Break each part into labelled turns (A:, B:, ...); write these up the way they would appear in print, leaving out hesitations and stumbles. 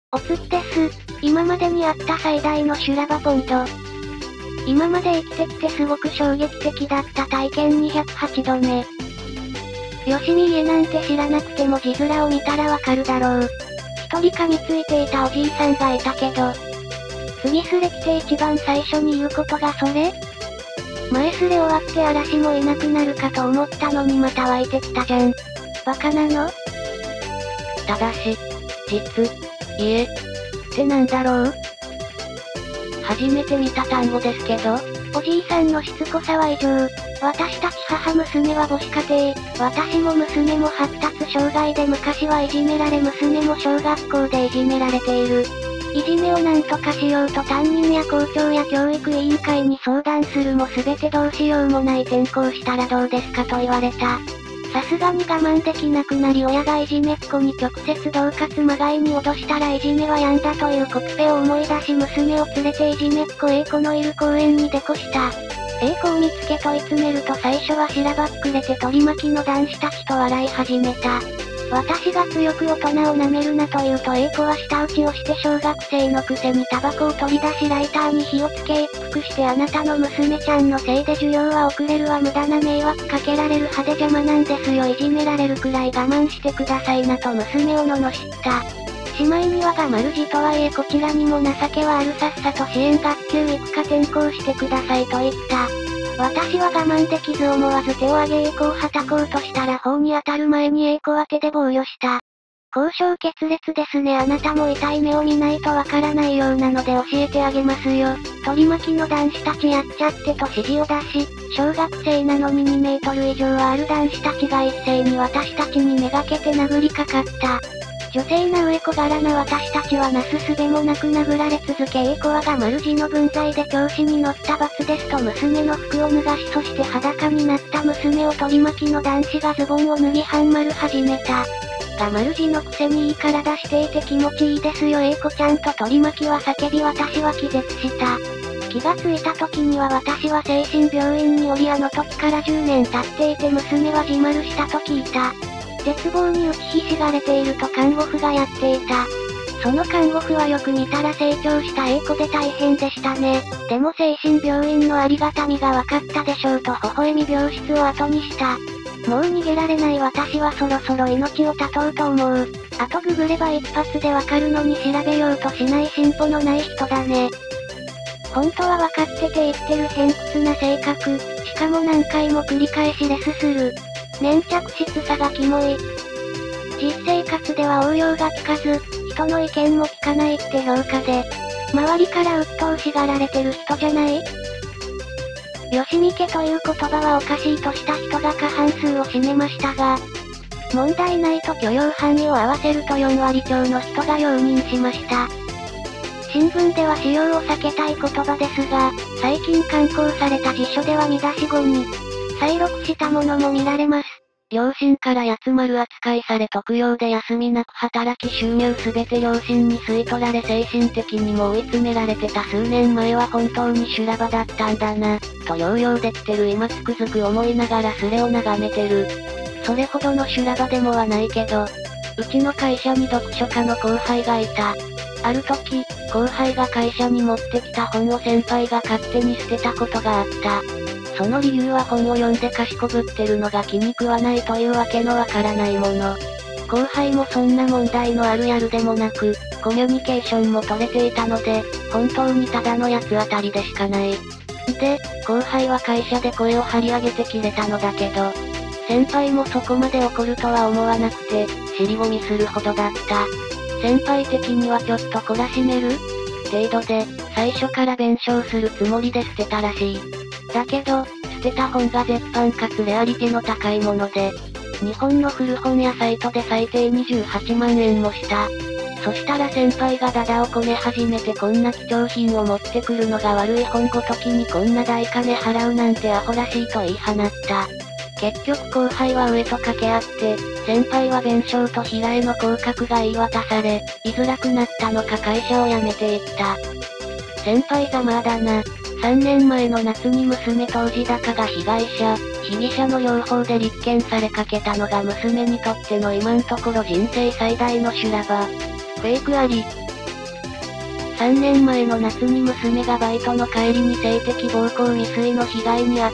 A: おつです。今までにあった最大の修羅場ポイント。今まで生きてきてすごく衝撃的だった体験208度目。よしみ家なんて知らなくても字面を見たらわかるだろう。一人噛みついていたおじいさんがいたけど。次すれ来て一番最初に言うことがそれ？前すれ終わって嵐もいなくなるかと思ったのにまた湧いてきたじゃん。バカなの？
B: ただし、家ってなんだろう？初めて見た単語ですけど、
A: おじいさんのしつこさは異常。私たち母娘は母子家庭、私も娘も発達障害で昔はいじめられ娘も小学校でいじめられている。いじめをなんとかしようと担任や校長や教育委員会に相談するも全てどうしようもない転校したらどうですかと言われた。さすがに我慢できなくなり親がいじめっ子に直接恫喝まがいに脅したらいじめは止んだというコピペを思い出し娘を連れていじめっ子 A 子のいる公園に出こした。A 子を見つけ問い詰めると最初はしらばっくれて取り巻きの男子たちと笑い始めた。私が強く大人を舐めるなと言うと A 子は舌打ちをして小学生のくせにタバコを取り出しライターに火をつけ一服してあなたの娘ちゃんのせいで授業は遅れるわ無駄な迷惑かけられる派手邪魔なんですよいじめられるくらい我慢してくださいなと娘を罵った。しまいにはが丸字とはいえこちらにも情けはあるさっさと支援学級行くか転校してくださいと言った。私は我慢できず思わず手を挙げ A 子をはたこうとしたら頬に当たる前に A 子は手で防御した。交渉決裂ですねあなたも痛い目を見ないとわからないようなので教えてあげますよ。取り巻きの男子たちやっちゃってと指示を出し、小学生なのに2メートル以上はある男子たちが一斉に私たちにめがけて殴りかかった。女性な上小柄な私たちはなすすべもなく殴られ続け A 子はが丸字の分際で調子に乗った罰ですと娘の服を脱がしそして裸になった娘を取り巻きの男子がズボンを脱ぎ半丸始めた。が丸字のくせにいい体していて気持ちいいですよ A 子ちゃんと取り巻きは叫び私は気絶した。気がついた時には私は精神病院におりあの時から10年経っていて娘は自丸したと聞いた。絶望に打ちひしがれていると看護婦がやっていた。その看護婦はよく見たら成長した A 子で大変でしたね。でも精神病院のありがたみが分かったでしょうと微笑み病室を後にした。もう逃げられない私はそろそろ命を絶とうと思う。あとググれば一発でわかるのに調べようとしない進歩のない人だね。本当は分かってて言ってる偏屈な性格。しかも何回も繰り返しレスする。粘着質さがキモい。実生活では応用が効かず、人の意見も聞かないって評価で、周りから鬱陶しがられてる人じゃない？よしみ家という言葉はおかしいとした人が過半数を占めましたが、問題ないと許容範囲を合わせると4割強の人が容認しました。新聞では使用を避けたい言葉ですが、最近刊行された辞書では見出し語に、再録したものも見られます。
B: 両親から集まる扱いされ特養で休みなく働き収入すべて両親に吸い取られ精神的にも追い詰められてた数年前は本当に修羅場だったんだな、と療養できてる今つくづく思いながらスレを眺めてる。それほどの修羅場でもはないけど、うちの会社に読書家の後輩がいた。ある時、後輩が会社に持ってきた本を先輩が勝手に捨てたことがあった。その理由は本を読んで賢ぶってるのが気に食わないというわけのわからないもの。後輩もそんな問題のあるやるでもなく、コミュニケーションも取れていたので、本当にただの八つ当たりでしかない。で、後輩は会社で声を張り上げて切れたのだけど、先輩もそこまで怒るとは思わなくて、尻込みするほどだった。先輩的にはちょっと懲らしめる程度で、最初から弁償するつもりで捨てたらしい。だけど、捨てた本が絶版かつレアリティの高いもので、日本の古本屋サイトで最低28万円もした。そしたら先輩がダダをこね始めてこんな貴重品を持ってくるのが悪い本ごときにこんな大金払うなんてアホらしいと言い放った。結局後輩は上と掛け合って、先輩は弁償と平への降格が言い渡され、居づらくなったのか会社を辞めていった。先輩ざまあだな。3年前の夏に娘当時高が被害者、被疑者の両方で立件されかけたのが娘にとっての今んところ人生最大の修羅場。フェイクあり。 3年前の夏に娘がバイトの帰りに性的暴行未遂の被害に遭った。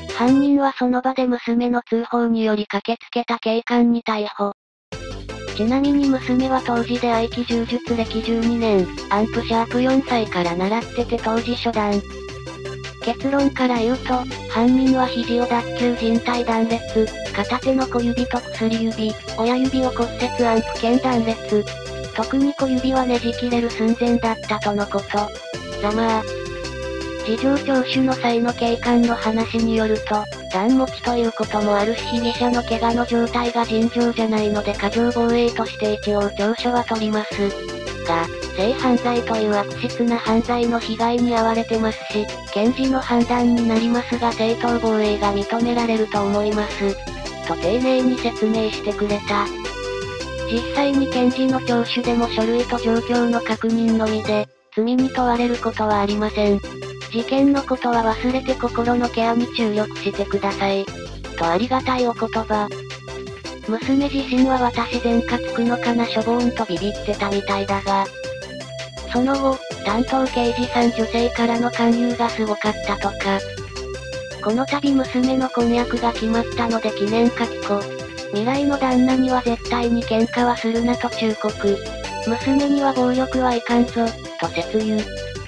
B: 犯人はその場で娘の通報により駆けつけた警官に逮捕。ちなみに娘は当時で合気柔術歴12年、アンプシャープ4歳から習ってて当時初段。結論から言うと、犯人は肘を脱臼靭帯断裂、片手の小指と薬指、親指を骨折アンプ腱断裂。特に小指はねじ切れる寸前だったとのこと。ざまあ。事情聴取の際の警官の話によると、段持ちということもあるし被疑者の怪我の状態が尋常じゃないので過剰防衛として一応調書は取ります。が、性犯罪という悪質な犯罪の被害に遭われてますし、検事の判断になりますが正当防衛が認められると思います。と丁寧に説明してくれた。実際に検事の聴取でも書類と状況の確認のみで、罪に問われることはありません。事件のことは忘れて心のケアに注力してください。とありがたいお言葉。娘自身は私前科つくのかなしょぼーんとビビってたみたいだが。その後、担当刑事さん女性からの勧誘がすごかったとか。この度娘の婚約が決まったので記念書き子。未来の旦那には絶対に喧嘩はするなと忠告。娘には暴力はいかんぞ、と説諭。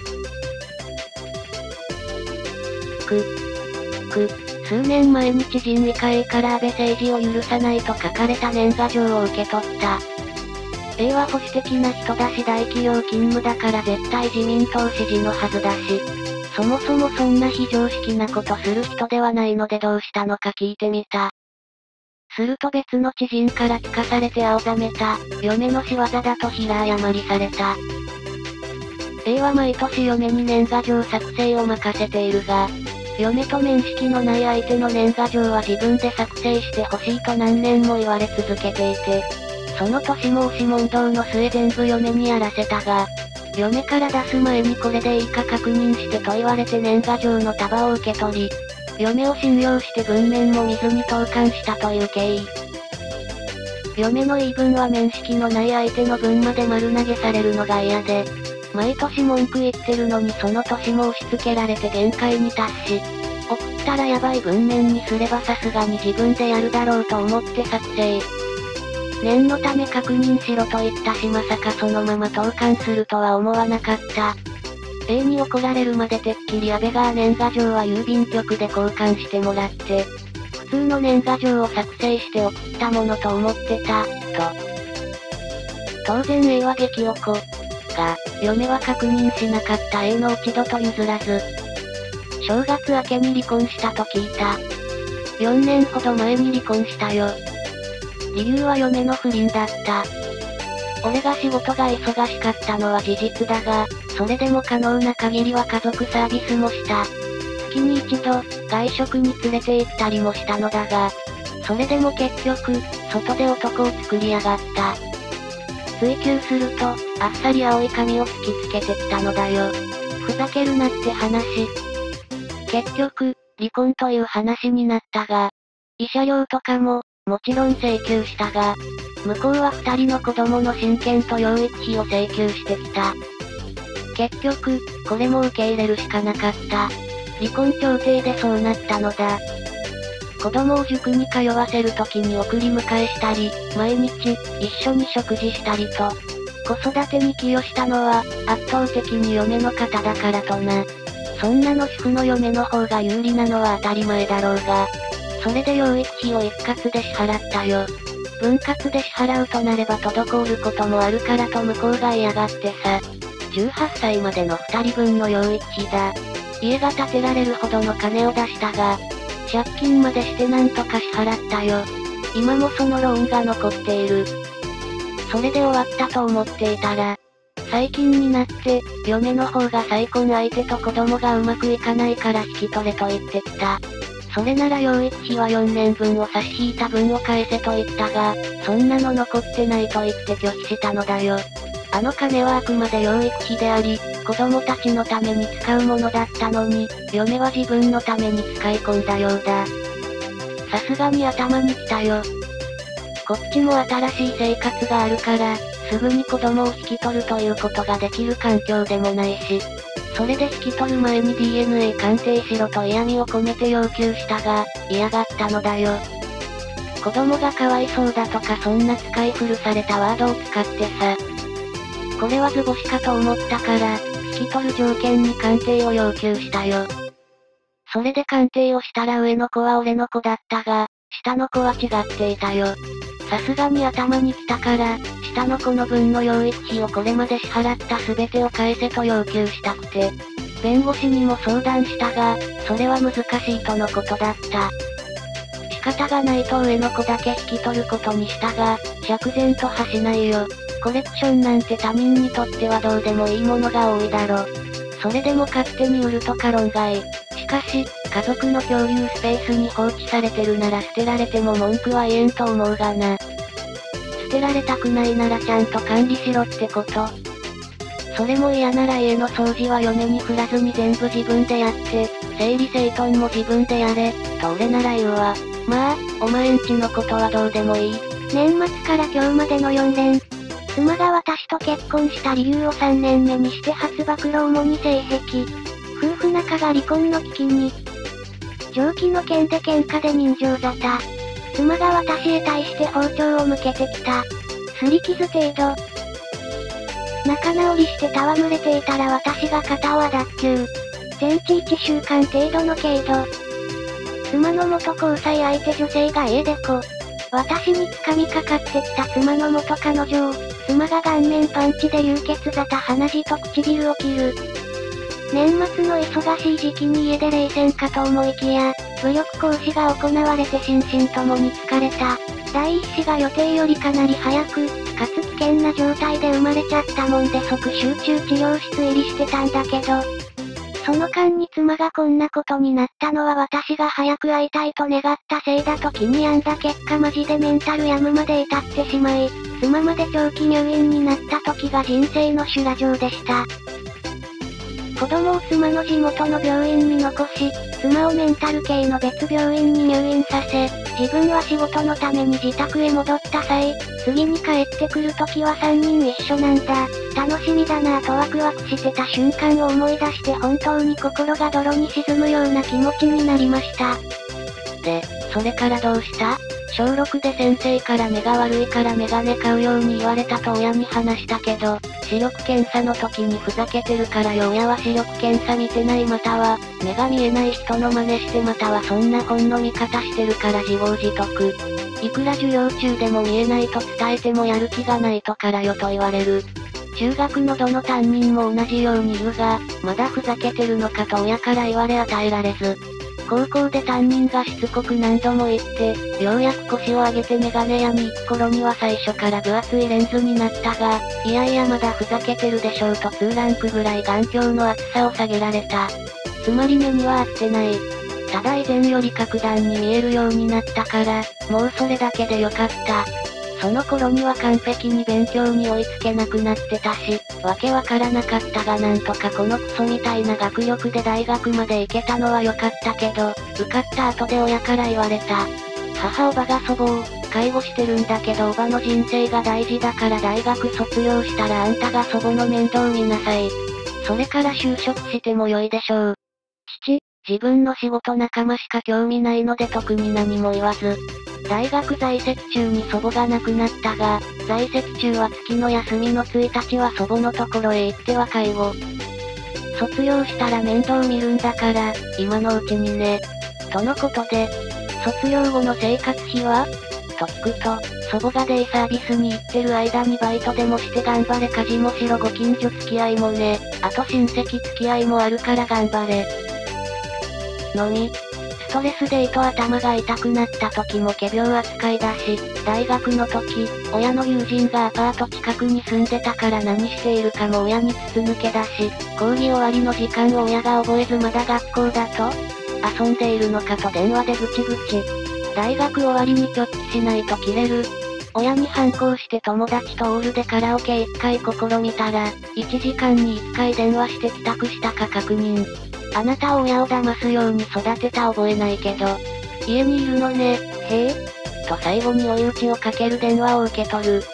B: 数年前に知人以下 A から安倍政治を許さないと書かれた年賀状を受け取った。A は保守的な人だし大企業勤務だから絶対自民党支持のはずだし、そもそもそんな非常識なことする人ではないのでどうしたのか聞いてみた。すると別の知人から聞かされて青ざめた、嫁の仕業だと平謝りされた。A は毎年嫁に年賀状作成を任せているが、嫁と面識のない相手の年賀状は自分で作成してほしいと何年も言われ続けていて、その年も押し問答の末全部嫁にやらせたが、嫁から出す前にこれでいいか確認してと言われて年賀状の束を受け取り、嫁を信用して文面も見ずに投函したという経緯。嫁の言い分は面識のない相手の分まで丸投げされるのが嫌で、毎年文句言ってるのにその年も押し付けられて限界に達し、送ったらやばい文面にすればさすがに自分でやるだろうと思って作成。念のため確認しろと言ったしまさかそのまま投函するとは思わなかった。A に怒られるまでてっきり安倍が年賀状は郵便局で交換してもらって、普通の年賀状を作成して送ったものと思ってた、と。当然 A は激おこ。が、嫁は確認しなかった A の落ち度と譲らず。正月明けに離婚したと聞いた。4年ほど前に離婚したよ。理由は嫁の不倫だった。俺が仕事が忙しかったのは事実だが、それでも可能な限りは家族サービスもした。月に一度、外食に連れて行ったりもしたのだが、それでも結局、外で男を作りやがった。追求すると、あっさり青い髪を突きつけてきたのだよ。ふざけるなって話。結局、離婚という話になったが、慰謝料とかも、もちろん請求したが、向こうは2人の子供の親権と養育費を請求してきた。結局、これも受け入れるしかなかった。離婚調停でそうなったのだ。子供を塾に通わせるときに送り迎えしたり、毎日、一緒に食事したりと、子育てに寄与したのは、圧倒的に嫁の方だからとな。そんなの主婦の嫁の方が有利なのは当たり前だろうが、それで養育費を一括で支払ったよ。分割で支払うとなれば滞ることもあるからと向こうが嫌がってさ。18歳までの2人分の養育費だ。家が建てられるほどの金を出したが、借金までしてなんとか支払ったよ。今もそのローンが残っている。それで終わったと思っていたら、最近になって、嫁の方が再婚相手と子供がうまくいかないから引き取れと言ってきた。それなら養育費は4年分を差し引いた分を返せと言ったが、そんなの残ってないと言って拒否したのだよ。あの金はあくまで養育費であり、子供たちのために使うものだったのに、嫁は自分のために使い込んだようだ。さすがに頭にきたよ。こっちも新しい生活があるから、 すぐに子供を引き取るということができる環境でもないし、それで引き取る前に DNA 鑑定しろと嫌味を込めて要求したが、嫌がったのだよ。子供がかわいそうだとかそんな使い古されたワードを使ってさ。これは図星かと思ったから、引き取る条件に鑑定を要求したよ。それで鑑定をしたら上の子は俺の子だったが、下の子は違っていたよ。さすがに頭に来たから、下の子の分の養育費をこれまで支払った全てを返せと要求したくて、弁護士にも相談したが、それは難しいとのことだった。仕方がないと上の子だけ引き取ることにしたが、釈然とはしないよ。コレクションなんて他人にとってはどうでもいいものが多いだろ。それでも勝手に売るとか論外。しかし、家族の共有スペースに放置されてるなら捨てられても文句は言えんと思うがな。捨てられたくないならちゃんと管理しろってこと。それも嫌なら家の掃除は嫁に振らずに全部自分でやって、整理整頓も自分でやれ、と俺なら言うわ。まあ、お前んちのことはどうでもいい。
A: 年末から今日までの4連。妻が私と結婚した理由を3年目にして初暴露主に性癖。夫婦仲が離婚の危機に。上記の件で喧嘩で人情沙汰。妻が私へ対して包丁を向けてきた。擦り傷程度。仲直りして戯れていたら私が肩を脱臼。全治1週間程度の軽度。妻の元交際相手女性が家出子。私に掴みかかってきた妻の元彼女を、妻が顔面パンチで流血沙汰鼻血と唇を切る。年末の忙しい時期に家で冷戦かと思いきや、武力行使が行われて心身ともに疲れた。第一子が予定よりかなり早く、かつ危険な状態で生まれちゃったもんで即集中治療室入りしてたんだけど、その間に妻がこんなことになったのは私が早く会いたいと願ったせいだと気に病んだ結果マジでメンタル病むまで至ってしまい、妻まで長期入院になった時が人生の修羅場でした。子供を妻の地元の病院に残し、妻をメンタル系の別病院に入院させ、自分は仕事のために自宅へ戻った際、次に帰ってくる時は3人一緒なんだ。楽しみだなぁとワクワクしてた瞬間を思い出して本当に心が泥に沈むような気持ちになりました。
B: で、それからどうした？小6で先生から目が悪いからメガネ買うように言われたと親に話したけど、視力検査の時にふざけてるから親は視力検査見てないまたは、目が見えない人の真似してまたはそんな本の見方してるから自業自得。いくら授業中でも見えないと伝えてもやる気がないとからよと言われる。中学のどの担任も同じように言うが、まだふざけてるのかと親から言われ与えられず。高校で担任がしつこく何度も言って、ようやく腰を上げてメガネ屋に行く頃には最初から分厚いレンズになったが、いやいやまだふざけてるでしょうと2ランクぐらい眼鏡の厚さを下げられた。つまり目には合ってない。ただ以前より格段に見えるようになったから、もうそれだけでよかった。その頃には完璧に勉強に追いつけなくなってたし、わけわからなかったがなんとかこのクソみたいな学力で大学まで行けたのは良かったけど、受かった後で親から言われた。母おばが祖母を、介護してるんだけどおばの人生が大事だから大学卒業したらあんたが祖母の面倒見なさい。それから就職しても良いでしょう。父、自分の仕事仲間しか興味ないので特に何も言わず。大学在籍中に祖母が亡くなったが、在籍中は月の休みの1日は祖母のところへ行っては介護。卒業したら面倒見るんだから、今のうちにね。とのことで、卒業後の生活費はと聞くと、祖母がデイサービスに行ってる間にバイトでもして頑張れ家事もしろご近所付き合いもね、あと親戚付き合いもあるから頑張れ。のみ。ストレスで頭が痛くなった時も仮病扱いだし、大学の時、親の友人がアパート近くに住んでたから何しているかも親に筒抜けだし、講義終わりの時間を親が覚えずまだ学校だと遊んでいるのかと電話でぐちぐち。大学終わりに直帰しないと切れる。親に反抗して友達とオールでカラオケ1回試みたら、1時間に1回電話して帰宅したか確認。あなたを親を騙すように育てた覚えないけど、家にいるのね、へえと最後に追い打ちをかける電話を受け取る。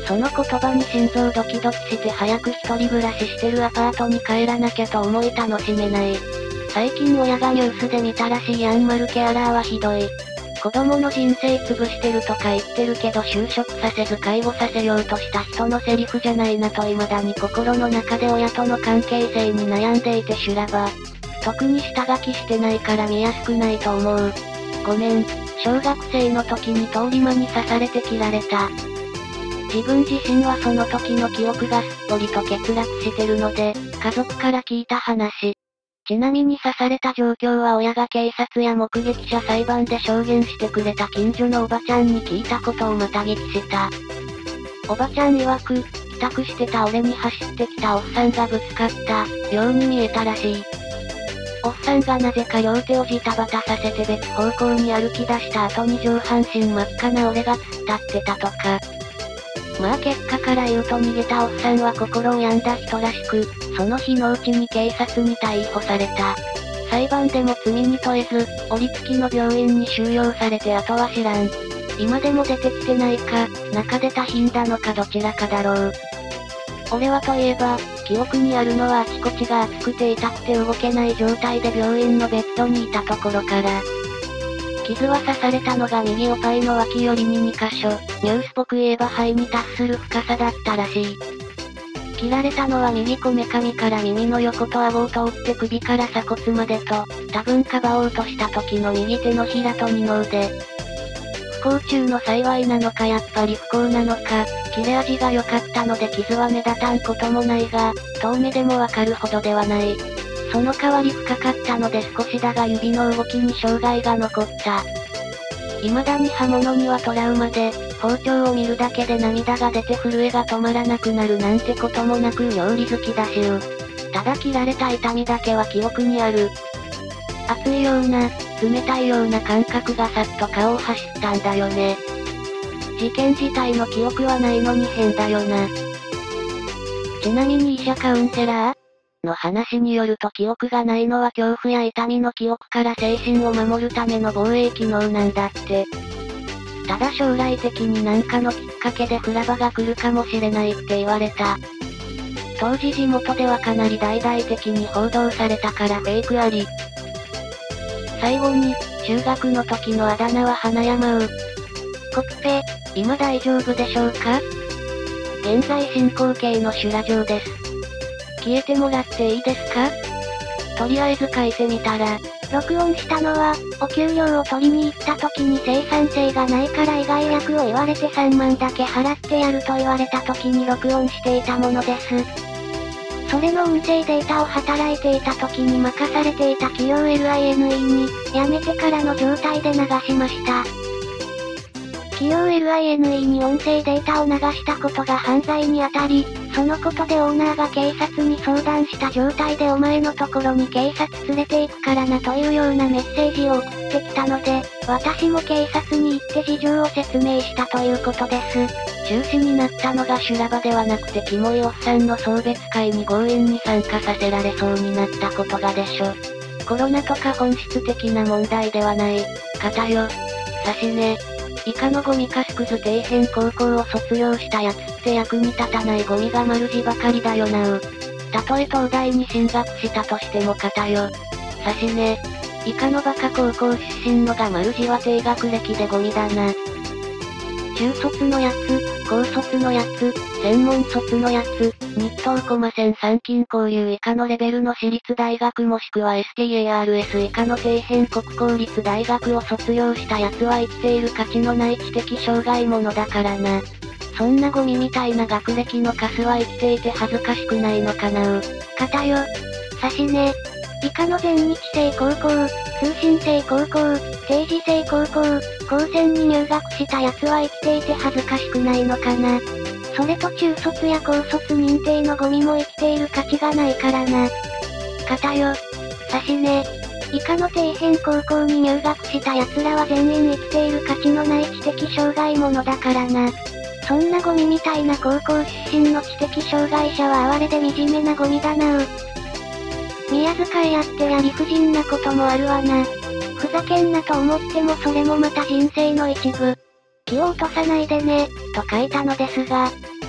B: その言葉に心臓ドキドキして早く一人暮らししてるアパートに帰らなきゃと思い楽しめない。最近親がニュースで見たらしいヤンマルケアラーはひどい。子供の人生潰してるとか言ってるけど就職させず介護させようとした人のセリフじゃないなと未だに心の中で親との関係性に悩んでいて修羅場。特に下書きしてないから見やすくないと思う。ごめん、小学生の時に通り魔に刺されて切られた。自分自身はその時の記憶がすっぽりと欠落してるので、家族から聞いた話。ちなみに刺された状況は親が警察や目撃者裁判で証言してくれた近所のおばちゃんに聞いたことをまた聞きした。おばちゃん曰く、帰宅してた俺に走ってきたおっさんがぶつかったように見えたらしい。おっさんがなぜか両手をジタバタさせて別方向に歩き出した後に上半身真っ赤な俺が突っ立ってたとか。まあ結果から言うと逃げたおっさんは心を病んだ人らしく、その日のうちに警察に逮捕された。裁判でも罪に問えず、折り付きの病院に収容されて後は知らん。今でも出てきてないか、中で多品だのかどちらかだろう。俺はといえば、記憶にあるのはあちこちが熱くて痛くて動けない状態で病院のベッドにいたところから。傷は刺されたのが右おっぱいの脇よりに2箇所、ニュースっぽく言えば肺に達する深さだったらしい。切られたのは右こめかみから耳の横と顎を通って首から鎖骨までと、多分かばおうとした時の右手のひらと二の腕。不幸中の幸いなのかやっぱり不幸なのか、切れ味が良かったので傷は目立たんこともないが、遠目でもわかるほどではない。その代わり深かったので少しだが指の動きに障害が残った。未だに刃物にはトラウマで、包丁を見るだけで涙が出て震えが止まらなくなるなんてこともなく料理好きだしただ切られた痛みだけは記憶にある。熱いような、冷たいような感覚がさっと顔を走ったんだよね。事件自体の記憶はないのに変だよな。ちなみに医者カウンセラーの話によると記憶がないのは恐怖や痛みの記憶から精神を守るための防衛機能なんだって。ただ将来的に何かのきっかけでフラバが来るかもしれないって言われた。当時地元ではかなり大々的に報道されたからフェイクあり。最後に、中学の時のあだ名は花山う。コピペ、今大丈夫でしょうか？現在進行形の修羅場です。消えてもらっていいですか？とりあえず書いてみたら、
A: 録音したのは、お給料を取りに行った時に生産性がないから意外役を言われて3万だけ払ってやると言われた時に録音していたものです。それの音声データを働いていた時に任されていた企業 LINE に、辞めてからの状態で流しました。企業 LINE に音声データを流したことが犯罪にあたり、そのことでオーナーが警察に相談した状態でお前のところに警察連れて行くからなというようなメッセージを送ってきたので、私も警察に行って事情を説明したということです。
B: 中止になったのが修羅場ではなくてキモいおっさんの送別会に強引に参加させられそうになったことがでしょ。コロナとか本質的な問題ではない。方よ。差しね。以下のゴミかすくず底辺高校を卒業したやつって役に立たないゴミが丸字ばかりだよなう。たとえ東大に進学したとしても方よ。差しね。以下のバカ高校出身のが丸字は低学歴でゴミだな。中卒のやつ、高卒のやつ、専門卒のやつ、日東駒線参勤交流以下のレベルの私立大学もしくは STARS 以下の底辺国公立大学を卒業したやつは生きている価値のない知的障害者だからな。そんなゴミみたいな学歴のカスは生きていて恥ずかしくないのかなう。
A: 方よ。差しね。以下の全日制高校、通信制高校、定時制高校、高専に入学した奴は生きていて恥ずかしくないのかな。それと中卒や高卒認定のゴミも生きている価値がないからな。方よ。差しね。以下の底辺高校に入学した奴らは全員生きている価値のない知的障害者だからな。そんなゴミみたいな高校出身の知的障害者は哀れで惨めなゴミだなう。宮遣いやってや理不尽なこともあるわな。ふざけんなと思ってもそれもまた人生の一部。気を落とさないでね、と書いたのですが、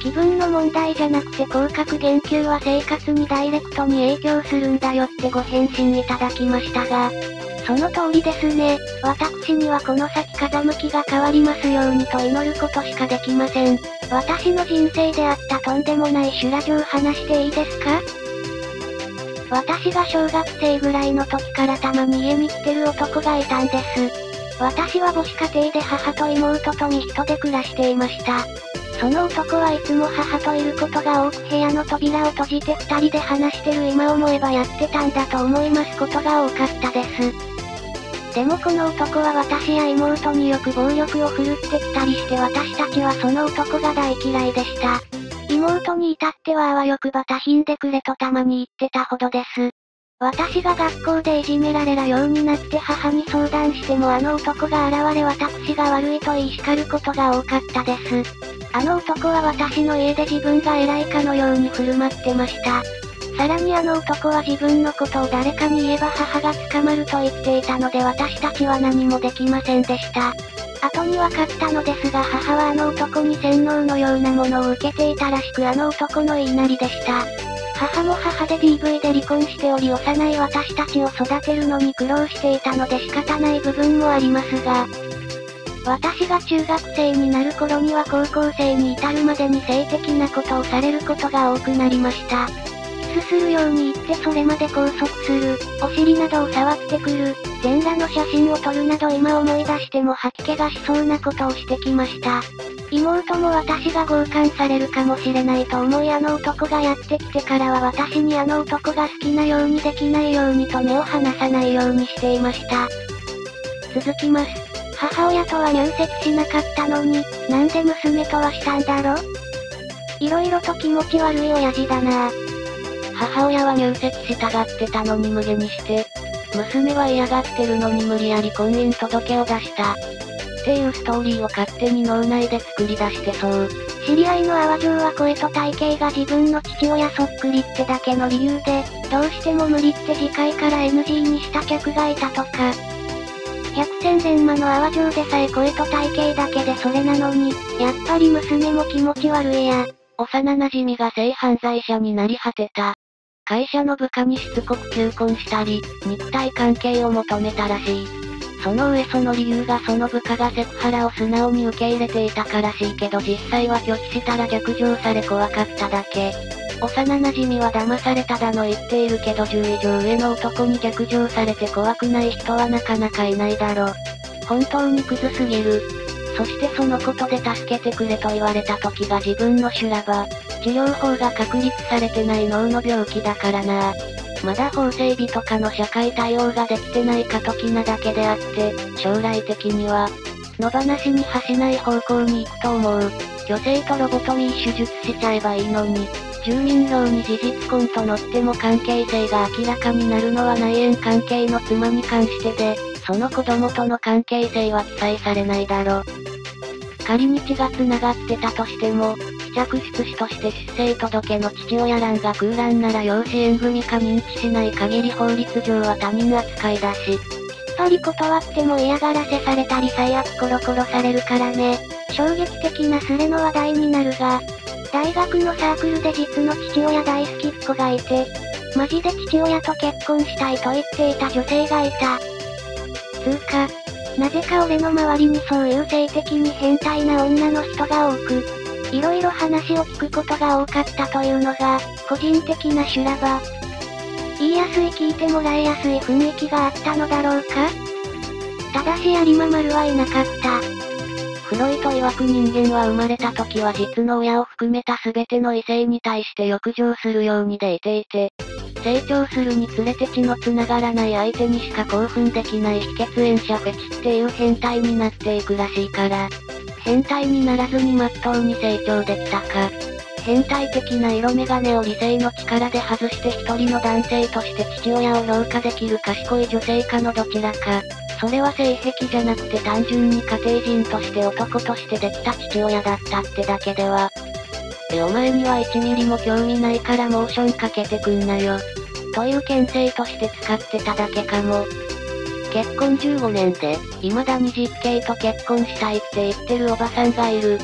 A: 気分の問題じゃなくて広角言及は生活にダイレクトに影響するんだよってご返信いただきましたが、その通りですね。私にはこの先風向きが変わりますようにと祈ることしかできません。私の人生であったとんでもない修羅場話していいですか？私が小学生ぐらいの時からたまに家に来てる男がいたんです。私は母子家庭で母と妹と2人で暮らしていました。その男はいつも母といることが多く部屋の扉を閉じて2人で話してる今思えばやってたんだと思いますことが多かったです。でもこの男は私や妹によく暴力を振るってきたりして私たちはその男が大嫌いでした。妹に至ってはあわよくば多品でくれとたまに言ってたほどです。私が学校でいじめられるようになって母に相談してもあの男が現れ私が悪いと言い叱ることが多かったです。あの男は私の家で自分が偉いかのように振る舞ってました。さらにあの男は自分のことを誰かに言えば母が捕まると言っていたので私たちは何もできませんでした。後に分かったのですが母はあの男に洗脳のようなものを受けていたらしくあの男の言いなりでした。母も母で DV で離婚しており幼い私たちを育てるのに苦労していたので仕方ない部分もありますが、私が中学生になる頃には高校生に至るまでに性的なことをされることが多くなりました。キスするように言ってそれまで拘束する、お尻などを触ってくる、全裸の写真を撮るなど今思い出しても吐き気がしそうなことをしてきました。妹も私が強姦されるかもしれないと思いあの男がやってきてからは私にあの男が好きなようにできないようにと目を離さないようにしていました。続きます。母親とは入籍しなかったのに、なんで娘とはしたんだろ？いろいろと気持ち悪い親父だな。
B: 母親は入籍したがってたのに無下にして、娘は嫌がってるのに無理やり婚姻届を出した。っていうストーリーを勝手に脳内で作り出してそう。
A: 知り合いの泡嬢は声と体型が自分の父親そっくりってだけの理由で、どうしても無理って次回から NG にした客がいたとか。百戦錬磨の泡嬢でさえ声と体型だけでそれなのに、やっぱり娘も気持ち悪いや。
B: 幼馴染が性犯罪者になり果てた。会社の部下にしつこく求婚したり、肉体関係を求めたらしい。その上その理由がその部下がセクハラを素直に受け入れていたからしいけど実際は拒否したら逆上され怖かっただけ。幼馴染は騙されただの言っているけど10以上上の男に逆上されて怖くない人はなかなかいないだろ。本当にクズすぎる。そしてそのことで助けてくれと言われた時が自分の修羅場。治療法が確立されてない脳の病気だからな。まだ法整備とかの社会対応ができてない過渡期なだけであって、将来的には、野放しに走しない方向に行くと思う。虚勢とロボトミー手術しちゃえばいいのに、住民票に事実婚と乗っても関係性が明らかになるのは内縁関係の妻に関してで、その子供との関係性は記載されないだろ。仮に血が繋がってたとしても、既着出子として出生届の父親欄が空欄なら養子縁組か認知しない限り法律上は他人扱いだし、きっ
A: ぱり断っても嫌がらせされたり最悪コロコロされるからね。衝撃的なスレの話題になるが、大学のサークルで実の父親大好きっ子がいて、マジで父親と結婚したいと言っていた女性がいた。つうか、なぜか俺の周りにそういう性的に変態な女の人が多く、いろいろ話を聞くことが多かったというのが、個人的な修羅場。言いやすい聞いてもらいやすい雰囲気があったのだろうか？ただし有馬丸はいなかった。
B: フロイト曰く人間は生まれた時は実の親を含めた全ての異性に対して欲情するようにでいていて、成長するにつれて血の繋がらない相手にしか興奮できない非血縁者フェチっていう変態になっていくらしいから、変態にならずに真っ当に成長できたか。変態的な色眼鏡を理性の力で外して一人の男性として父親を評価できる賢い女性かのどちらか。それは性癖じゃなくて単純に家庭人として男としてできた父親だったってだけでは。お前には1ミリも興味ないからモーションかけてくんなよ。という牽制として使ってただけかも。結婚15年で、未だに実刑と結婚したいって言ってるおばさんがいる。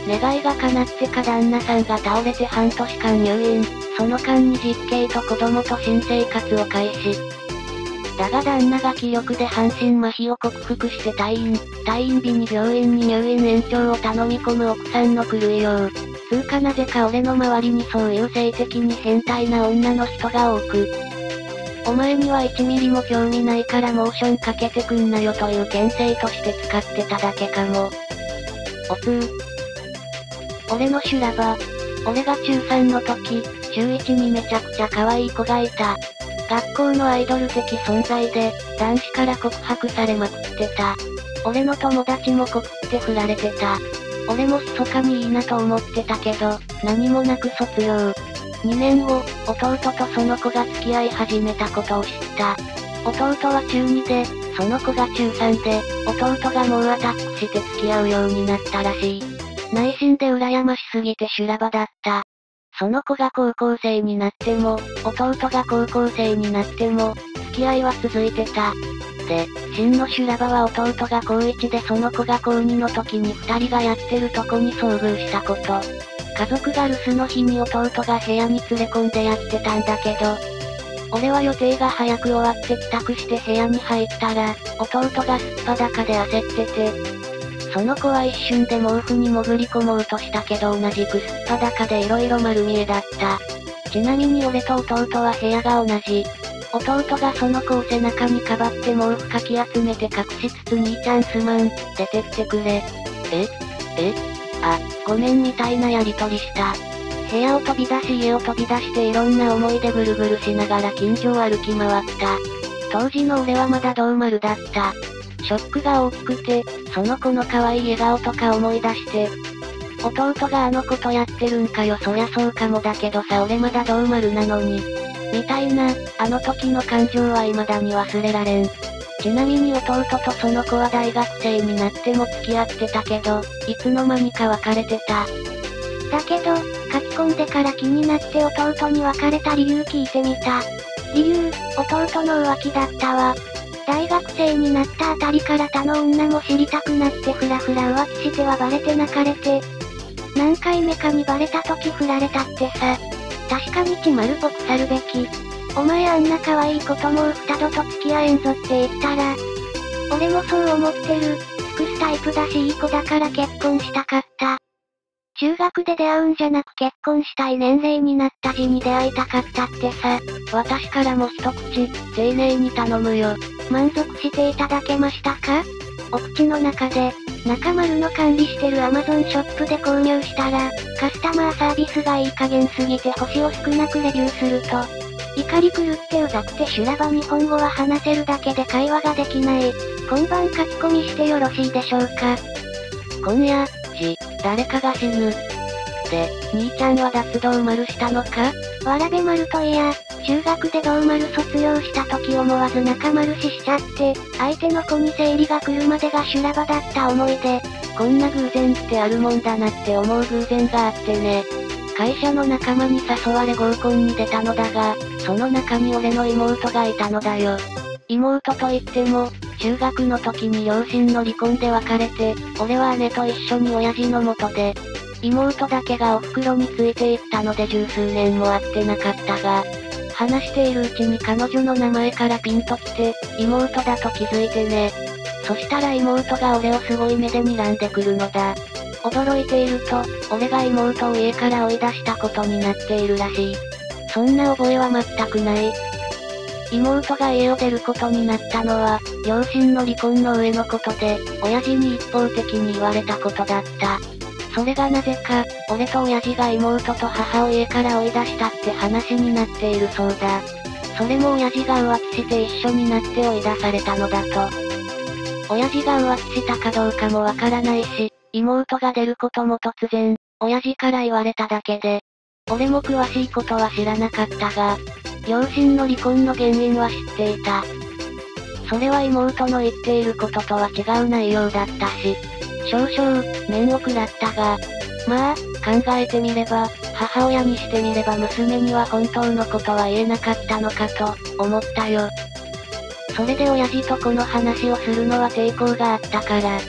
B: 願いが叶ってか旦那さんが倒れて半年間入院、その間に実刑と子供と新生活を開始。だが旦那が気力で半身麻痺を克服して退院日に病院に入院延長を頼み込む奥さんの狂いよう。つうかなぜか俺の周りにそういう性的に変態な女の人が多く、お前には1ミリも興味ないからモーションかけてくんなよという牽制として使ってただけかも。おつー。俺の修羅場。俺が中3の時、中1にめちゃくちゃ可愛い子がいた。学校のアイドル的存在で、男子から告白されまくってた。俺の友達も告って振られてた。俺も密かにいいなと思ってたけど、何もなく卒業。2年後、弟とその子が付き合い始めたことを知った。弟は中2で、その子が中3で、弟が猛アタックして付き合うようになったらしい。内心で羨ましすぎて修羅場だった。その子が高校生になっても、弟が高校生になっても、付き合いは続いてた。で、真の修羅場は弟が高1でその子が高2の時に2人がやってるとこに遭遇したこと。家族が留守の日に弟が部屋に連れ込んでやってたんだけど、俺は予定が早く終わって帰宅して部屋に入ったら、弟がすっぱだかで焦ってて、その子は一瞬で毛布に潜り込もうとしたけど同じくすっぱだかで色々丸見えだった。ちなみに俺と弟は部屋が同じ。弟がその子を背中にかばって毛布かき集めて隠しつつ兄ちゃんすまん、出てってくれ。あ、ごめんみたいなやりとりした。部屋を飛び出し家を飛び出していろんな思いでぐるぐるしながら近所を歩き回った。当時の俺はまだ同丸だった。ショックが大きくて、その子の可愛い笑顔とか思い出して、弟があの子とやってるんかよそりゃそうかもだけどさ俺まだ同丸なのに。みたいな、あの時の感情は未だに忘れられん。ちなみに弟とその子は大学生になっても付き合ってたけど、いつの間にか別れてた。
A: だけど、書き込んでから気になって弟に別れた理由聞いてみた。理由、弟の浮気だったわ。大学生になったあたりから他の女も知りたくなってふらふら浮気してはバレて泣かれて。何回目かにバレた時振られたってさ。確かにちまるぼく去るべき。お前あんな可愛い子ともう二度と付き合えんぞって言ったら。俺もそう思ってる。尽くすタイプだしいい子だから結婚したかった。中学で出会うんじゃなく結婚したい年齢になった時に出会いたかったってさ。
B: 私からも一口、丁寧に頼むよ。
A: 満足していただけましたか？お口の中で、中丸の管理してる Amazon ショップで購入したら、カスタマーサービスがいい加減すぎて星を少なくレビューすると、怒り狂ってうざくて修羅場日本語は話せるだけで会話ができない。今晩書き込みしてよろしいでしょうか？
B: 今夜、誰かが死ぬ。で、兄ちゃんは脱道丸したのか？
A: わらべ丸といや、中学で道丸卒業した時思わず仲丸しちゃって、相手の子に生理が来るまでが修羅場だった思い出。
B: こんな偶然ってあるもんだなって思う偶然があってね。会社の仲間に誘われ合コンに出たのだが、その中に俺の妹がいたのだよ。妹といっても、中学の時に両親の離婚で別れて、俺は姉と一緒に親父の元で、妹だけがお袋について行ったので十数年も会ってなかったが、話しているうちに彼女の名前からピンときて、妹だと気づいてね。そしたら妹が俺をすごい目で睨んでくるのだ。驚いていると、俺が妹を家から追い出したことになっているらしい。そんな覚えは全くない。妹が家を出ることになったのは、両親の離婚の上のことで、親父に一方的に言われたことだった。それがなぜか、俺と親父が妹と母を家から追い出したって話になっているそうだ。それも親父が浮気して一緒になって追い出されたのだと。親父が浮気したかどうかもわからないし、妹が出ることも突然、親父から言われただけで、俺も詳しいことは知らなかったが、両親の離婚の原因は知っていた。それは妹の言っていることとは違う内容だったし、少々、面を食らったが、まあ、考えてみれば、母親にしてみれば娘には本当のことは言えなかったのかと、思ったよ。それで親父とこの話をするのは抵抗があったから、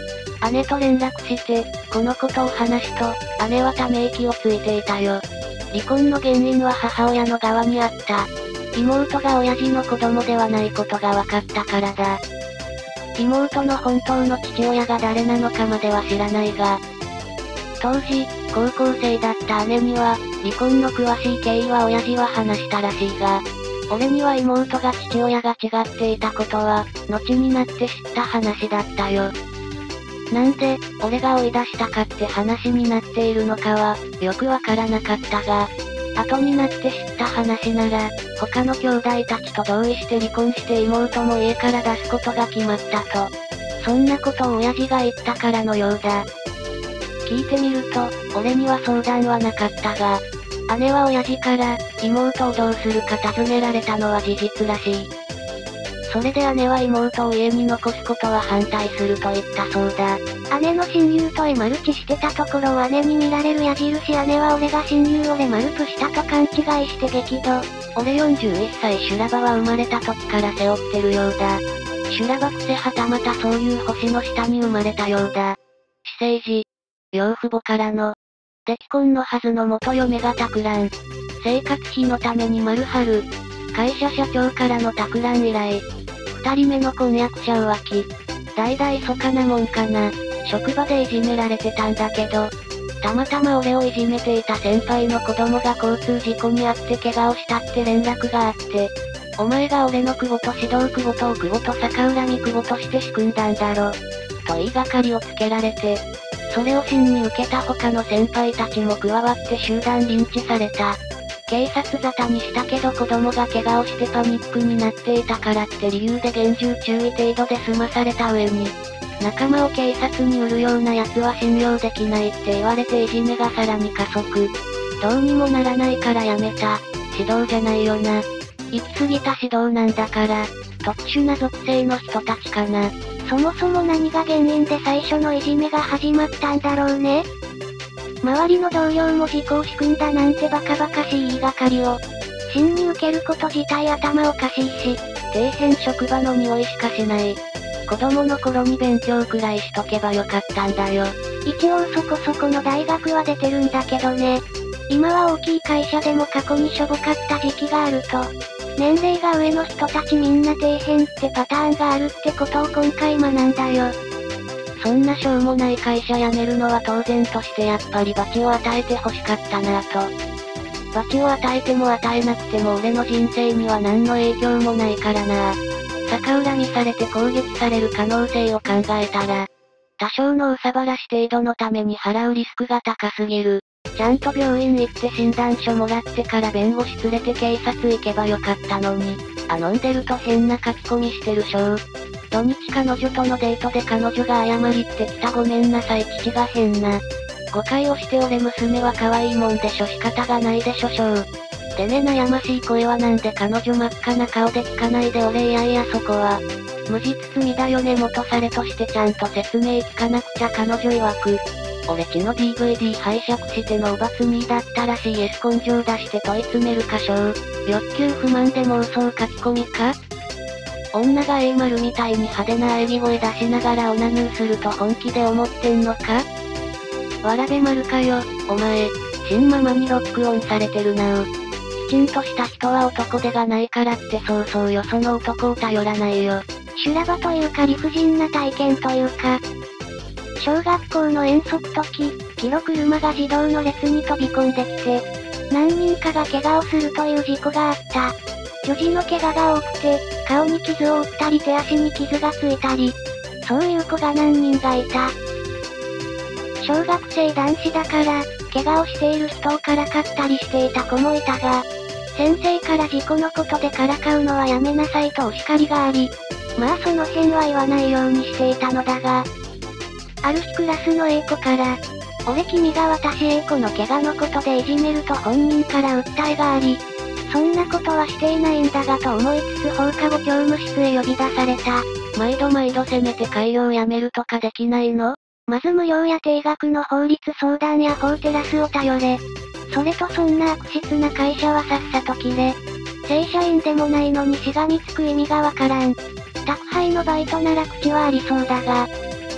B: 姉と連絡して、このことを話すと、姉はため息をついていたよ。離婚の原因は母親の側にあった。妹が親父の子供ではないことが分かったからだ。妹の本当の父親が誰なのかまでは知らないが、当時、高校生だった姉には、離婚の詳しい経緯は親父は話したらしいが、俺には妹が父親が違っていたことは、後になって知った話だったよ。なんで、俺が追い出したかって話になっているのかは、よくわからなかったが、後になって知った話なら、他の兄弟たちと同意して離婚して妹も家から出すことが決まったと。そんなことを親父が言ったからのようだ。聞いてみると、俺には相談はなかったが、姉は親父から、妹をどうするか尋ねられたのは事実らしい。それで姉は妹を家に残すことは反対すると言ったそうだ。
A: 姉の親友とマルチしてたところを姉に見られる矢印。姉は俺が親友をマルプしたと勘違いして激怒。
B: 俺41歳修羅場は生まれた時から背負ってるようだ。修羅場癖はたまたそういう星の下に生まれたようだ。私生児。養父母からの、出来婚のはずの元嫁が托卵。生活費のために丸張る。会社社長からの托卵依頼。二人目の婚約者浮気。代々そかなもんかな。職場でいじめられてたんだけど、たまたま俺をいじめていた先輩の子供が交通事故に遭って怪我をしたって連絡があって、お前が俺の久保と指導久保と久保と逆恨み久保として仕組んだんだろ。と言いがかりをつけられて、それを真に受けた他の先輩たちも加わって集団リンチされた。警察沙汰にしたけど子供が怪我をしてパニックになっていたからって理由で厳重注意程度で済まされた上に、仲間を警察に売るような奴は信用できないって言われていじめがさらに加速。どうにもならないからやめた。指導じゃないよな。行き過ぎた指導なんだから、特殊な属性の人たちかな。
A: そもそも何が原因で最初のいじめが始まったんだろうね。周りの同僚も事故を仕組んだなんてバカバカしい言いがかりを。真に受けること自体頭おかしいし、
B: 底辺職場の匂いしかしない。子供の頃に勉強くらいしとけばよかったんだよ。
A: 一応そこそこの大学は出てるんだけどね。今は大きい会社でも過去にしょぼかった時期があると、年齢が上の人たちみんな底辺ってパターンがあるってことを今回学んだよ。
B: そんなしょうもない会社辞めるのは当然としてやっぱり罰を与えて欲しかったなぁと。罰を与えても与えなくても俺の人生には何の影響もないからなぁ。逆恨みされて攻撃される可能性を考えたら、多少の憂さ晴らし程度のために払うリスクが高すぎる。ちゃんと病院行って診断書もらってから弁護士連れて警察行けばよかったのに、飲んでると変な書き込みしてるしょ。土日彼女とのデートで彼女が謝りってきたごめんなさい父が変な。誤解をして俺娘は可愛いもんでしょ仕方がないでしょしょう。でね悩ましい声はなんで彼女真っ赤な顔で聞かないで俺いやいやそこは。無実罪だよね元されとしてちゃんと説明聞かなくちゃ彼女曰く。俺血の DVD 拝借してのバツ2だったら CS 根性出して問い詰めるかしょう。欲求不満で妄想書き込みか女が A 丸みたいに派手な喘ぎ声出しながらオナヌーすると本気で思ってんのかわらべ丸かよ、お前。新ママにロックオンされてるなお。きちんとした人は男手がないからってそうそうよその男を頼らないよ。
A: 修羅場というか理不尽な体験というか。小学校の遠足時、キロ車が児童の列に飛び込んできて、何人かが怪我をするという事故があった。女児の怪我が多くて、顔に傷を負ったり手足に傷がついたり、そういう子が何人がいた。小学生男子だから、怪我をしている人をからかったりしていた子もいたが、先生から事故のことでからかうのはやめなさいとお叱りがあり、まあその辺は言わないようにしていたのだが、ある日クラスの A 子から、俺君が私 A 子の怪我のことでいじめると本人から訴えがあり、そんなことはしていないんだがと思いつつ放課後教務室へ呼び出された。
B: 毎度せめて開業やめるとかできないの？
A: まず無料や定額の法律相談や法テラスを頼れ。それとそんな悪質な会社はさっさと切れ。正社員でもないのにしがみつく意味がわからん。宅配のバイトなら口はありそうだが。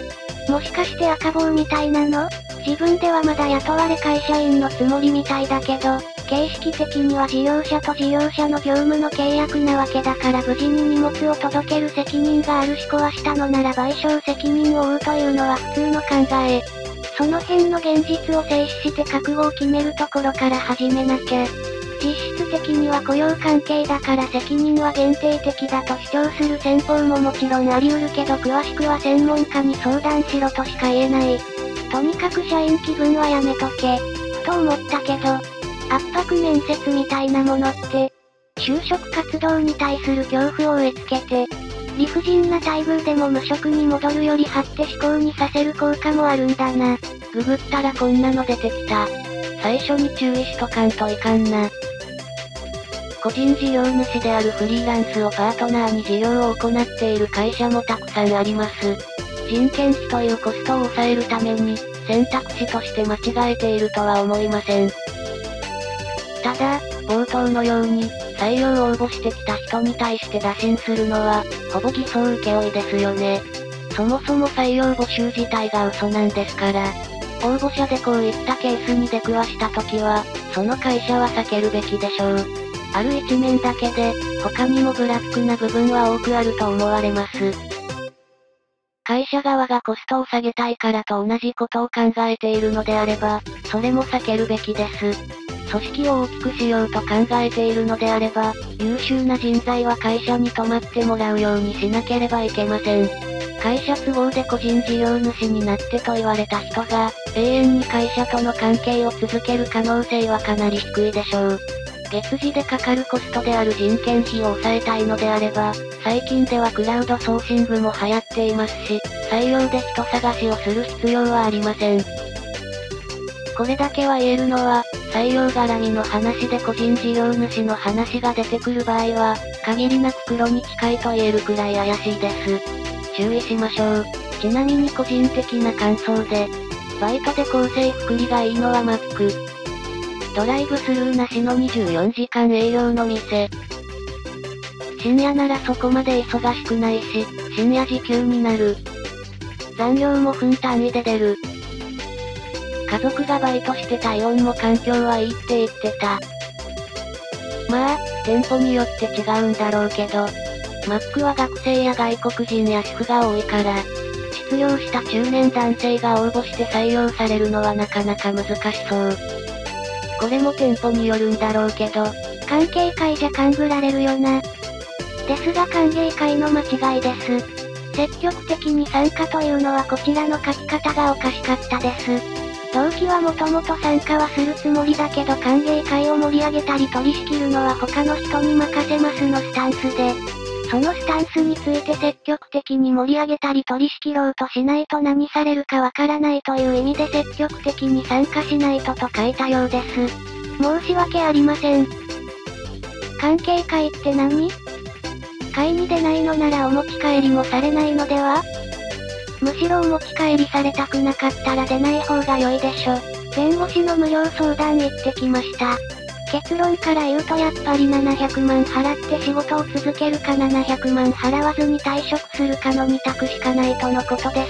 A: もしかして赤棒みたいなの？自分ではまだ雇われ会社員のつもりみたいだけど、形式的には事業者と事業者の業務の契約なわけだから無事に荷物を届ける責任があるし壊したのなら賠償責任を負うというのは普通の考え。その辺の現実を静止して覚悟を決めるところから始めなきゃ。実質的には雇用関係だから責任は限定的だと主張する先方ももちろんあり得るけど詳しくは専門家に相談しろとしか言えない。とにかく社員気分はやめとけ。ふと思ったけど、圧迫面接みたいなものって、就職活動に対する恐怖を植え付けて、理不尽な待遇でも無職に戻るより張って思考にさせる効果もあるんだな。
B: ググったらこんなの出てきた。最初に注意しとかんといかんな。個人事業主であるフリーランスをパートナーに事業を行っている会社もたくさんあります。人件費というコストを抑えるために、選択肢として間違えているとは思いません。ただ、冒頭のように、採用応募してきた人に対して打診するのは、ほぼ偽装請負ですよね。そもそも採用募集自体が嘘なんですから。応募者でこういったケースに出くわした時は、その会社は避けるべきでしょう。ある一面だけで、他にもブラックな部分は多くあると思われます。会社側がコストを下げたいからと同じことを考えているのであれば、それも避けるべきです。組織を大きくしようと考えているのであれば、優秀な人材は会社に泊まってもらうようにしなければいけません。会社都合で個人事業主になってと言われた人が、永遠に会社との関係を続ける可能性はかなり低いでしょう。月次でかかるコストである人件費を抑えたいのであれば、最近ではクラウドソーシングも流行っていますし、採用で人探しをする必要はありません。これだけは言えるのは、採用絡みの話で個人事業主の話が出てくる場合は、限りなく黒に近いと言えるくらい怪しいです。注意しましょう。ちなみに個人的な感想で、バイトで構成福利がいいのはマック。ドライブスルーなしの24時間営業の店。深夜ならそこまで忙しくないし、深夜時給になる。残業も分単位で出る。家族がバイトして体温も環境はいいって言ってた。まあ、店舗によって違うんだろうけど、マックは学生や外国人や主婦が多いから、失業した中年男性が応募して採用されるのはなかなか難しそう。これも店舗によるんだろうけど、
A: 関係会じゃ勘ぐられるよな。ですが歓迎会の間違いです。積極的に参加というのはこちらの書き方がおかしかったです。動機はもともと参加はするつもりだけど歓迎会を盛り上げたり取り仕切るのは他の人に任せますのスタンスで、そのスタンスについて積極的に盛り上げたり取り仕切ろうとしないと何されるかわからないという意味で積極的に参加しないとと書いたようです。申し訳ありません。関係会って何？会に出ないのならお持ち帰りもされないのでは？むしろお持ち帰りされたくなかったら出ない方が良いでしょ。弁護士の無料相談行ってきました。結論から言うとやっぱり700万払って仕事を続けるか700万払わずに退職するかの2択しかないとのことです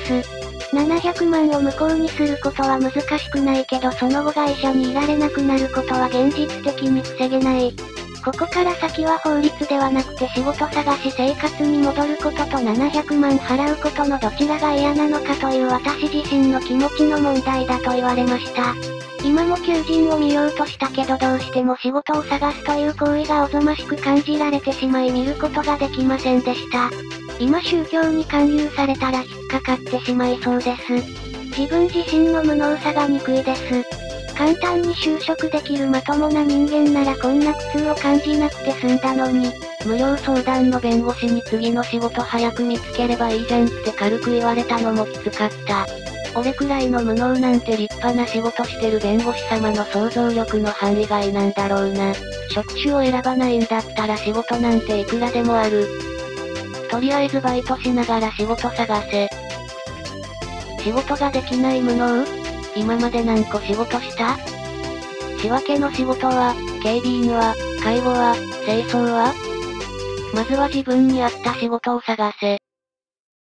A: 。700万を無効にすることは難しくないけどその後会社にいられなくなることは現実的に防げない。ここから先は法律ではなくて仕事探し生活に戻ることと700万払うことのどちらが嫌なのかという私自身の気持ちの問題だと言われました。今も求人を見ようとしたけどどうしても仕事を探すという行為がおぞましく感じられてしまい見ることができませんでした。今宗教に勧誘されたら引っかかってしまいそうです。自分自身の無能さが憎いです。簡単に就職できるまともな人間ならこんな苦痛を感じなくて済んだのに、無料相談の弁護士に次の仕事早く見つければいいじゃんって軽く言われたのもきつかった。俺くらいの無能なんて立派な仕事してる弁護士様の想像力の範囲外なんだろうな。職種を選ばないんだったら仕事なんていくらでもある。とりあえずバイトしながら仕事探せ。仕事ができない無能？今まで何個仕事した？仕分けの仕事は、警備員は、介護は、清掃は？まずは自分に合った仕事を探せ。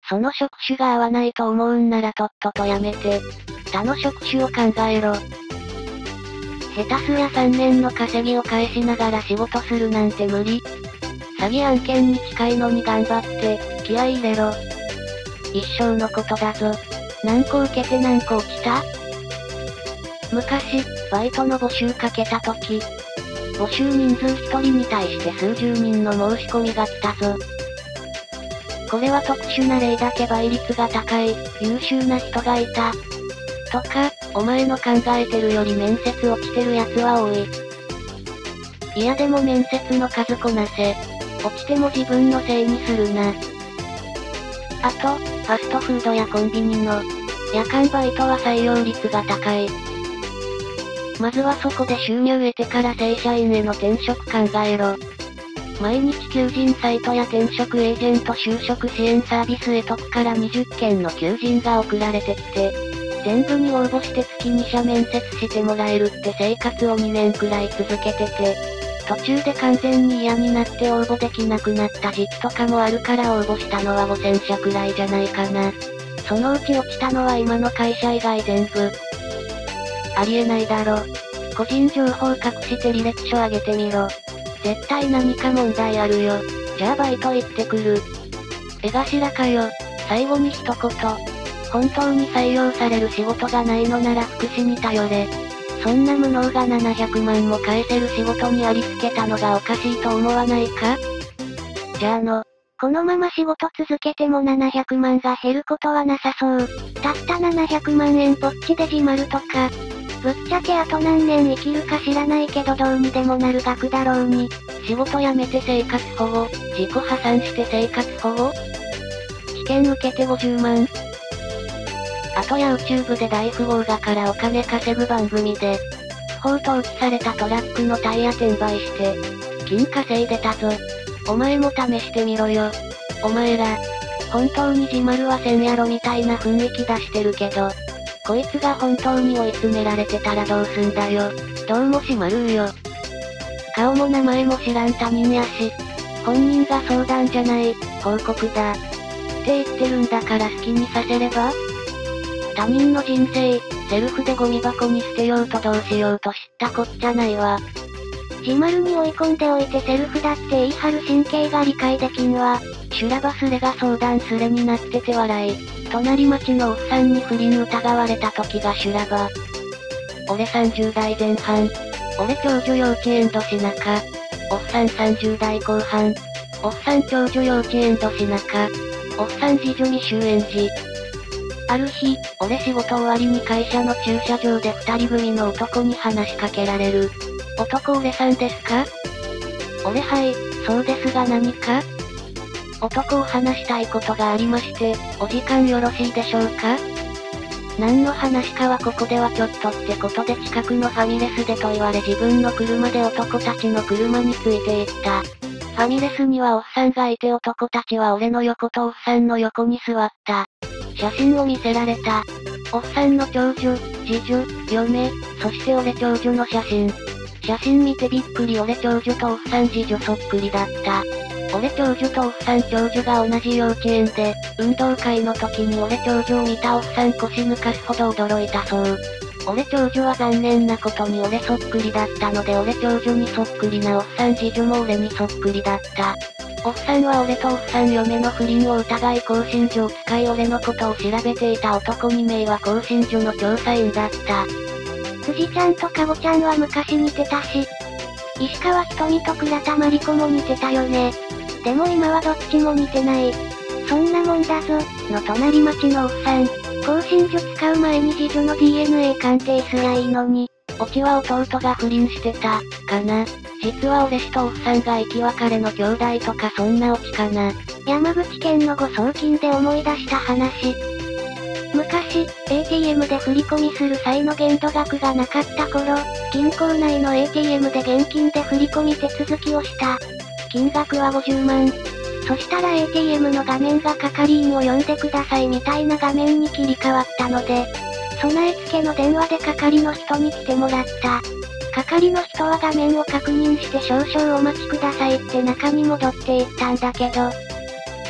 B: その職種が合わないと思うんならとっととやめて、他の職種を考えろ。下手すや3年の稼ぎを返しながら仕事するなんて無理。詐欺案件に近いのに頑張って、気合い入れろ。一生のことだぞ。何個受けて何個落ちた？昔、バイトの募集かけたとき、募集人数1人に対して数十人の申し込みが来たぞ。これは特殊な例だけ倍率が高い、優秀な人がいた。とか、お前の考えてるより面接落ちてるやつは多い。いやでも面接の数こなせ。落ちても自分のせいにするな。あと、ファストフードやコンビニの夜間バイトは採用率が高い。まずはそこで収入得てから正社員への転職考えろ。毎日求人サイトや転職エージェント就職支援サービスへトップから20件の求人が送られてきて、全部に応募して月2社面接してもらえるって生活を2年くらい続けてて、途中で完全に嫌になって応募できなくなった時期とかもあるから応募したのは5000社くらいじゃないかな。そのうち落ちたのは今の会社以外全部。ありえないだろ。個人情報隠して履歴書上げてみろ。絶対何か問題あるよ。じゃあバイト行ってくる。絵頭かよ。最後に一言。本当に採用される仕事がないのなら福祉に頼れ。そんな無能が700万も返せる仕事にありつけたのがおかしいと思わないか？じゃあ
A: このまま仕事続けても700万が減ることはなさそう。たった700万円ぼっちで自丸とか。ぶっちゃけあと何年生きるか知らないけどどうにでもなる額だろうに。
B: 仕事辞めて生活保護、自己破産して生活保護？試験受けて50万？あとや YouTube で大富豪がからお金稼ぐ番組で、不法投棄されたトラックのタイヤ転売して、金稼いでたぞ。お前も試してみろよ。お前ら、本当に自丸はせんやろみたいな雰囲気出してるけど、こいつが本当に追い詰められてたらどうすんだよ。どうもしまるよ。顔も名前も知らん他人やし、本人が相談じゃない、報告だ。って言ってるんだから好きにさせれば？他人の人生、セルフでゴミ箱に捨てようとどうしようと知ったこっちゃないわ。
A: 自丸に追い込んでおいてセルフだって言い張る神経が理解できんわ。
B: 修羅場すれが相談すれになってて笑い。隣町のおっさんに不倫疑われた時が修羅場。俺30代前半。俺長女幼稚園年中。おっさん30代後半。おっさん長女幼稚園年中。おっさん次女未就園児。ある日、俺仕事終わりに会社の駐車場で2人組の男に話しかけられる。男俺さんですか？俺はい、そうですが何か？男を話したいことがありまして、お時間よろしいでしょうか？何の話かはここではちょっとってことで近くのファミレスでと言われ自分の車で男たちの車について行った。ファミレスにはおっさんがいて男たちは俺の横とおっさんの横に座った。写真を見せられた。おっさんの長女、次女、嫁、そして俺長女の写真。写真見てびっくり俺長女とおっさん次女そっくりだった。俺長女とおっさん長女が同じ幼稚園で、運動会の時に俺長女を見たおっさん腰抜かすほど驚いたそう。俺長女は残念なことに俺そっくりだったので俺長女にそっくりなおっさん次女も俺にそっくりだった。おっさんは俺とおっさん嫁の不倫を疑い更新所を使い俺のことを調べていた男2名は更新所の調査員だった。
A: 辻ちゃんとかごちゃんは昔似てたし、石川ひとみと倉田真理子も似てたよね。でも今はどっちも似てない。そんなもんだぞ、の隣町のおっさん。更新所使う前に次女の DNA 鑑定すりゃいいのに。
B: オチは弟が不倫してた、かな。実は俺氏とおっさんが生き別れの兄弟とかそんなオチかな。
A: 山口県の誤送金で思い出した話。昔、ATM で振り込みする際の限度額がなかった頃、銀行内の ATM で現金で振り込み手続きをした。金額は50万。そしたら ATM の画面が係員を呼んでくださいみたいな画面に切り替わったので、備え付けの電話で係の人に来てもらった。係の人は画面を確認して少々お待ちくださいって中に戻っていったんだけど、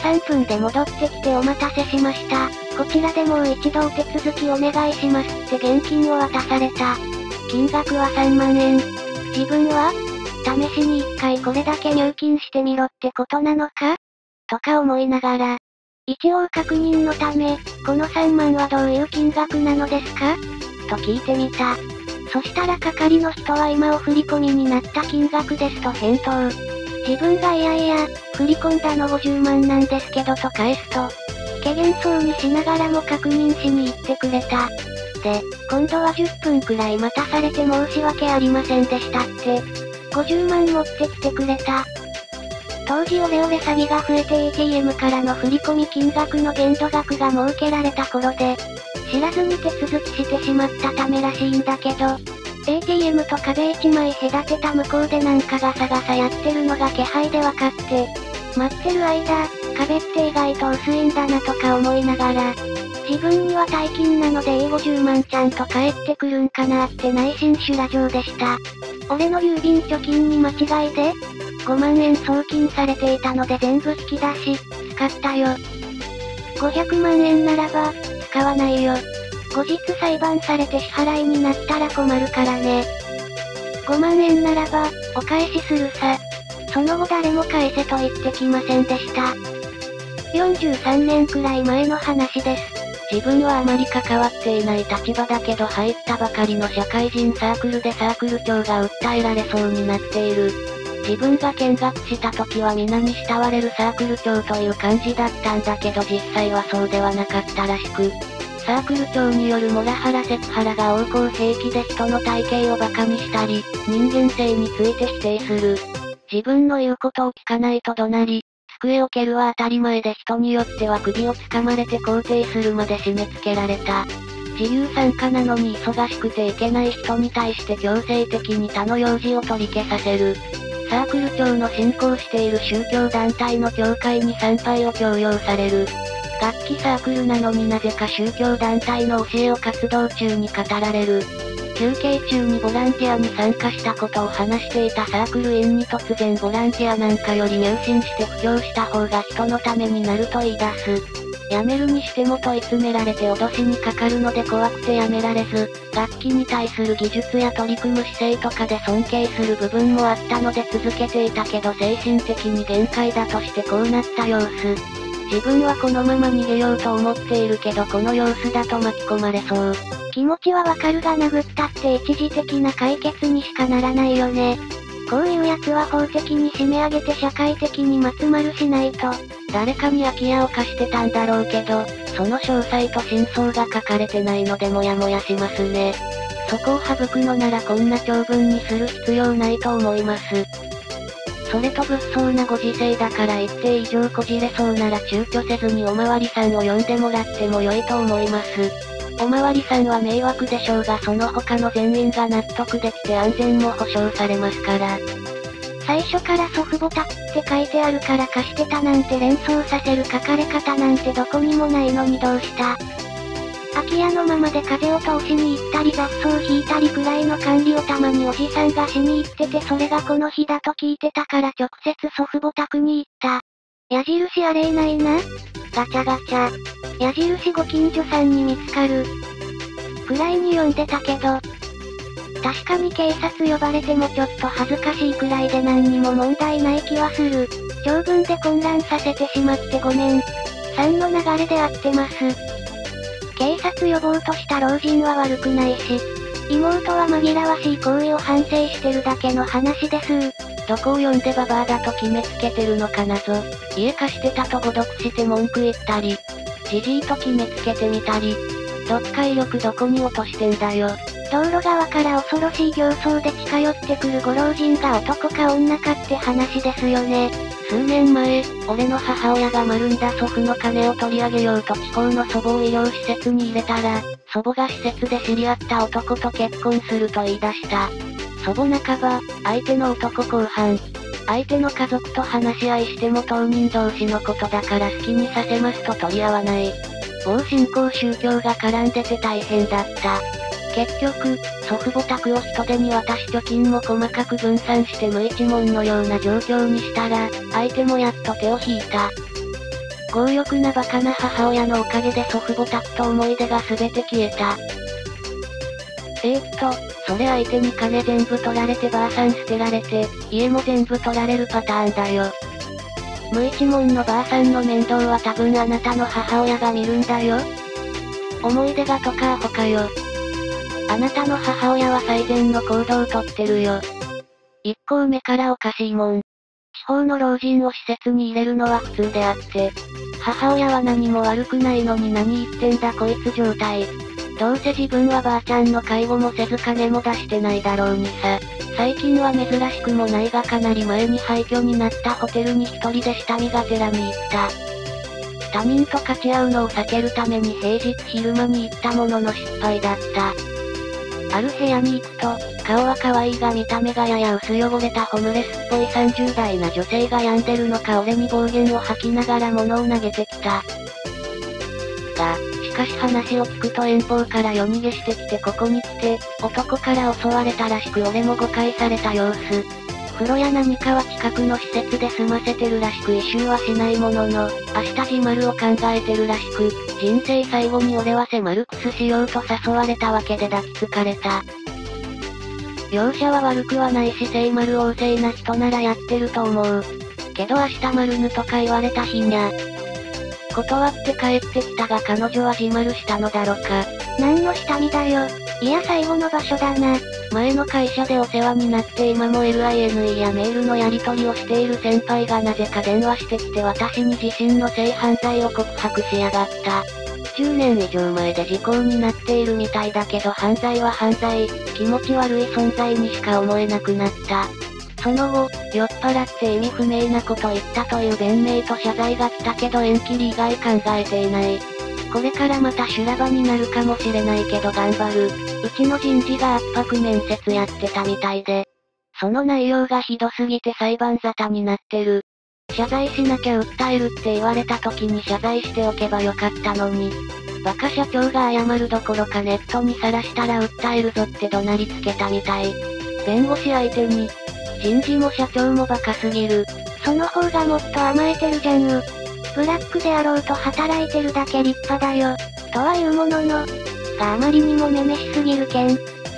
A: 3分で戻ってきてお待たせしました。こちらでもう一度お手続きお願いしますって現金を渡された。金額は3万円。自分は試しに一回これだけ入金してみろってことなのかとか思いながら。一応確認のため、この3万はどういう金額なのですかと聞いてみた。そしたら係の人は今お振り込みになった金額ですと返答。自分がいやいや、振り込んだの50万なんですけどと返すと、怪げそうにしながらも確認しに行ってくれた。で、今度は10分くらい待たされて申し訳ありませんでしたって。50万持ってきてくれた。当時オレオレ詐欺が増えて ATM からの振込金額の限度額が設けられた頃で、知らずに手続きしてしまったためらしいんだけど、ATM と壁一枚隔てた向こうでなんかガサガサやってるのが気配で分かって、待ってる間、壁って意外と薄いんだなとか思いながら、自分には大金なので50万ちゃんと返ってくるんかなって内心修羅場でした。俺の郵便貯金に間違いで5万円送金されていたので全部引き出し、使ったよ。500万円ならば、使わないよ。後日裁判されて支払いになったら困るからね。5万円ならば、お返しするさ。その後誰も返せと言ってきませんでした。43年くらい前の話です。
B: 自分はあまり関わっていない立場だけど入ったばかりの社会人サークルでサークル長が訴えられそうになっている。自分が見学した時は皆に慕われるサークル長という感じだったんだけど実際はそうではなかったらしく、サークル長によるモラハラセクハラが横行平気で人の体型をバカにしたり、人間性について否定する。自分の言うことを聞かないと怒鳴り、机を蹴るは当たり前で人によっては首を掴まれて肯定するまで締め付けられた。自由参加なのに忙しくていけない人に対して強制的に他の用事を取り消させる。サークル長の信仰している宗教団体の教会に参拝を強要される。楽器サークルなのになぜか宗教団体の教えを活動中に語られる。休憩中にボランティアに参加したことを話していたサークル員に突然ボランティアなんかより入信して布教した方が人のためになると言い出す。辞めるにしても問い詰められて脅しにかかるので怖くて辞められず、楽器に対する技術や取り組む姿勢とかで尊敬する部分もあったので続けていたけど精神的に限界だとしてこうなった様子。自分はこのまま逃げようと思っているけどこの様子だと巻き込まれそう。
A: 気持ちはわかるが殴ったって一時的な解決にしかならないよね。こういう奴は法的に締め上げて社会的に松丸しないと。
B: 誰かに空き家を貸してたんだろうけど、その詳細と真相が書かれてないのでモヤモヤしますね。そこを省くのならこんな長文にする必要ないと思います。それと物騒なご時世だから一定以上こじれそうなら躊躇せずにおまわりさんを呼んでもらっても良いと思います。おまわりさんは迷惑でしょうがその他の全員が納得できて安全も保証されますから。
A: 最初から祖父母宅って書いてあるから貸してたなんて連想させる書かれ方なんてどこにもないのにどうした？空き家のままで風を通しに行ったり雑草引いたりくらいの管理をたまにおじさんがしに行っててそれがこの日だと聞いてたから直接祖父母宅に行った。矢印あれいないな。ガチャガチャ。矢印ご近所さんに見つかる。くらいに読んでたけど。確かに警察呼ばれてもちょっと恥ずかしいくらいで何にも問題ない気はする。長文で混乱させてしまってごめん。3の流れで合ってます。警察呼ぼうとした老人は悪くないし、妹は紛らわしい行為を反省してるだけの話です。
B: どこを呼んでババアだと決めつけてるのかなぞ。家貸してたと誤読して文句言ったり、じじいと決めつけてみたり、どっか威力どこに落としてんだよ。
A: 道路側から恐ろしい形相で近寄ってくるご老人が男か女かって話ですよね。
B: 数年前、俺の母親が丸んだ祖父の金を取り上げようと地方の祖母を医療施設に入れたら、祖母が施設で知り合った男と結婚すると言い出した。祖母半ば、相手の男後半。相手の家族と話し合いしても当人同士のことだから好きにさせますと取り合わない。某新興宗教が絡んでて大変だった。結局、祖父母宅を人手に渡し貯金も細かく分散して無一文のような状況にしたら、相手もやっと手を引いた。 強欲なバカな母親のおかげで祖父母宅と思い出が全て消えた。それ相手に金全部取られてばあさん捨てられて、家も全部取られるパターンだよ。無一文のばあさんの面倒は多分あなたの母親が見るんだよ。思い出がとかアホかよ。あなたの母親は最善の行動をとってるよ。1項目からおかしいもん。地方の老人を施設に入れるのは普通であって、母親は何も悪くないのに何言ってんだこいつ状態。どうせ自分はばあちゃんの介護もせず金も出してないだろうにさ。最近は珍しくもないがかなり前に廃墟になったホテルに一人で下見がてらに行った。他人と勝ち合うのを避けるために平日昼間に行ったものの失敗だった。ある部屋に行くと、顔は可愛いが見た目がやや薄汚れたホムレスっぽい30代な女性が病んでるのか俺に暴言を吐きながら物を投げてきた。しかし話を聞くと遠方から夜逃げしてきてここに来て、男から襲われたらしく俺も誤解された様子。風呂や何かは近くの施設で済ませてるらしく異臭はしないものの、明日自丸を考えてるらしく、人生最後に俺はセマルクスしようと誘われたわけで抱きつかれた。容赦は悪くはないし聖丸旺盛な人ならやってると思う。けど明日丸ぬとか言われた日にゃ。断って帰ってきたが彼女は自丸したのだろか。
A: 何の下見だよ。いや最後の場所だな。
B: 前の会社でお世話になって今も LINE やメールのやり取りをしている先輩がなぜか電話してきて私に自身の性犯罪を告白しやがった。10年以上前で時効になっているみたいだけど犯罪は犯罪、気持ち悪い存在にしか思えなくなった。その後、酔っ払って意味不明なこと言ったという弁明と謝罪が来たけど縁切り以外考えていない。これからまた修羅場になるかもしれないけど頑張る。うちの人事が圧迫面接やってたみたいで。その内容がひどすぎて裁判沙汰になってる。謝罪しなきゃ訴えるって言われた時に謝罪しておけばよかったのに。バカ社長が謝るどころかネットにさらしたら訴えるぞって怒鳴りつけたみたい。弁護士相手に。人事も社長もバカすぎる。
A: その方がもっと甘えてるじゃん。ブラックであろうと働いてるだけ立派だよ。とは言うものの、があまりにもめめしすぎるけん。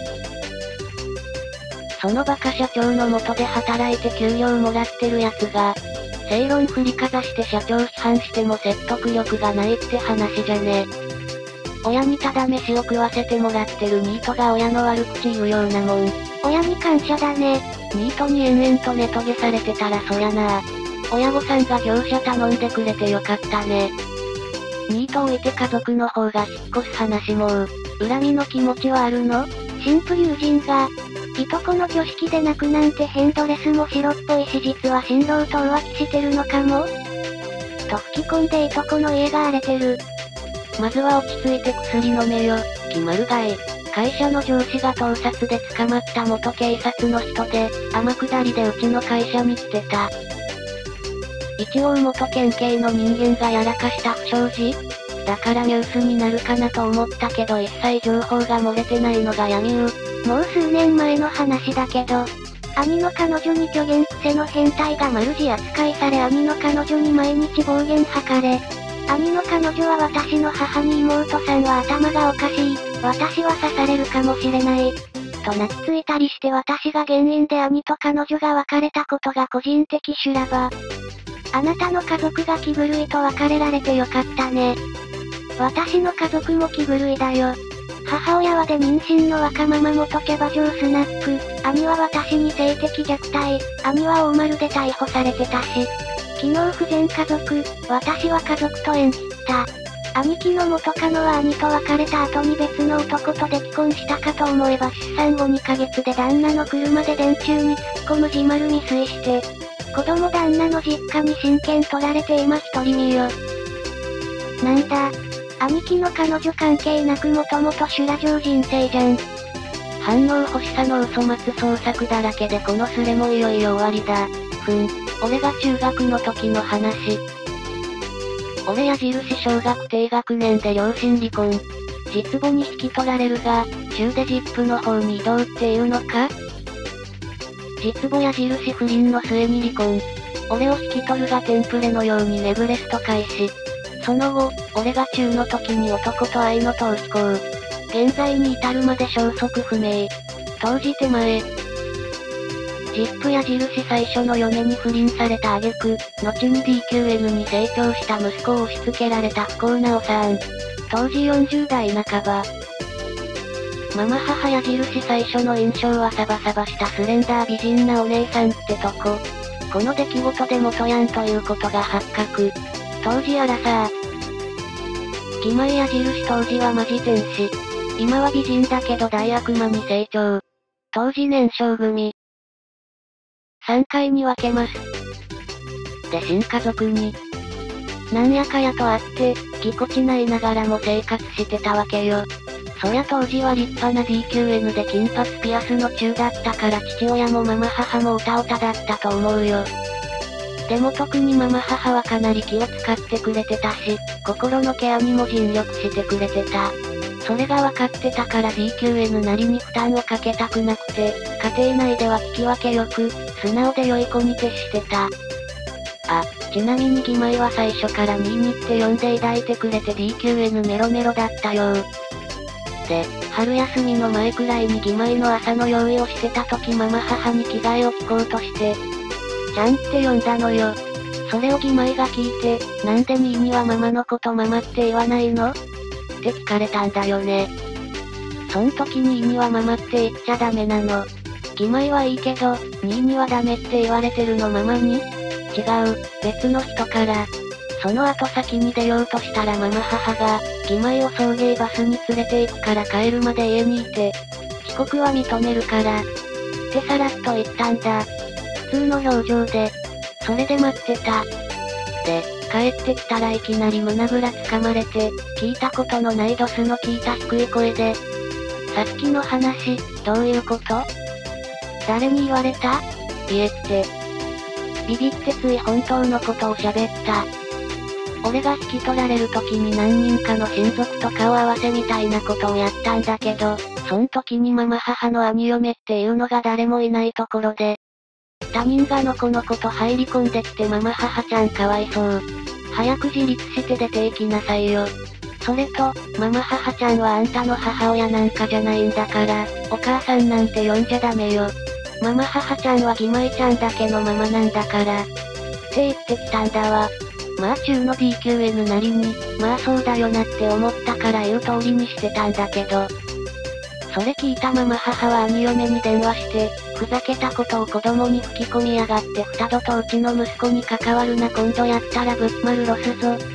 B: そのバカ社長の下で働いて給料もらってるやつが、正論振りかざして社長批判しても説得力がないって話じゃね。親にただ飯を食わせてもらってるニートが親の悪口言うようなもん。
A: 親に感謝だね。
B: ニートに延々とネトゲされてたらそりゃな。親御さんが業者頼んでくれてよかったね。ニート置いて家族の方が引っ越す話も恨みの気持ちはあるの？
A: 新婦友人が、いとこの挙式で泣くなんて変ドレスも白っぽいし実は新郎と浮気してるのかも？と吹き込んでいとこの家が荒れてる。
B: まずは落ち着いて薬飲めよ、決まるがい。会社の上司が盗撮で捕まった元警察の人で、天下りでうちの会社に来てた。一応元県警の人間がやらかした不祥事？だからニュースになるかなと思ったけど一切情報が漏れてないのが闇う。
A: もう数年前の話だけど、兄の彼女に虚言癖の変態がマルジ扱いされ兄の彼女に毎日暴言吐かれ、兄の彼女は私の母に妹さんは頭がおかしい、私は刺されるかもしれない、と泣きついたりして私が原因で兄と彼女が別れたことが個人的修羅場。あなたの家族が気狂いと別れられてよかったね。私の家族も気狂いだよ。母親はで妊娠の若ママ元キャバ嬢スナック、兄は私に性的虐待、兄は大丸で逮捕されてたし。昨日不全家族、私は家族と縁切った。兄貴の元カノは兄と別れた後に別の男とで既婚したかと思えば出産後2ヶ月で旦那の車で電柱に突っ込む自丸未遂して、子供旦那の実家に親権取られて今一人身よ。なんだ、兄貴の彼女関係なくもともと修羅場人生じゃん。
B: 反応欲しさの嘘松創作だらけでこのスレもいよいよ終わりだ。俺が中学の時の話。俺矢印小学低学年で両親離婚。実母に引き取られるが、中でジップの方に移動っていうのか？実母矢印不倫の末に離婚。 俺を引き取るがテンプレのようにネグレスト開始。その後、俺が中の時に男と愛の逃避行。現在に至るまで消息不明。当時手前。ジップ矢印最初の嫁に不倫された挙句、後に DQN に成長した息子を押し付けられた不幸なお産。当時40代半ば。ママ母矢印最初の印象はサバサバしたスレンダー美人なお姉さんってとこ。この出来事で元ヤンということが発覚。当時アラサー。義妹矢印当時はマジ天使。今は美人だけど大悪魔に成長。当時年少組。3回に分けます。で新家族に。なんやかやとあって、ぎこちないながらも生活してたわけよ。そりゃ当時は立派な DQN で金髪ピアスの中だったから父親もママ母もオタオタだったと思うよ。でも特にママ母はかなり気を使ってくれてたし、心のケアにも尽力してくれてた。それが分かってたから DQN なりに負担をかけたくなくて、家庭内では聞き分けよく、素直で良い子に徹してた。あ、ちなみに義妹は最初からニーニって呼んで抱いてくれて DQN メロメロだったよ。で、春休みの前くらいに義妹の朝の用意をしてた時ママ母に着替えを着こうとして、ちゃんって呼んだのよ。それを義妹が聞いて、なんでニーニはママのことママって言わないの？って聞かれたんだよね。そん時ニーニはママって言っちゃダメなの。義妹はいいけど、ニーニはダメって言われてるのママに？違う、別の人から。その後先に出ようとしたらママ母が、義妹を送迎バスに連れて行くから帰るまで家にいて、遅刻は認めるから。ってさらっと言ったんだ。普通の表情で。それで待ってた。で、帰ってきたらいきなり胸ぐらつかまれて、聞いたことのないドスの聞いた低い声で、さっきの話、どういうこと？誰に言われた？言えって。ビビってつい本当のことを喋った。俺が引き取られる時に何人かの親族と顔合わせみたいなことをやったんだけど、そん時にママ母の兄嫁っていうのが誰もいないところで、他人がのこのこと入り込んできてママ母ちゃんかわいそう。早く自立して出て行きなさいよ。それと、ママ母ちゃんはあんたの母親なんかじゃないんだから、お母さんなんて呼んじゃダメよ。ママ母ちゃんは義妹ちゃんだけのママなんだから。って言ってきたんだわ。まあ中の DQN なりに、まあそうだよなって思ったから言う通りにしてたんだけど。それ聞いたママ母は兄嫁に電話して、ふざけたことを子供に吹き込みやがって二度とうちの息子に関わるな今度やったらぶっ丸ロスぞ。って、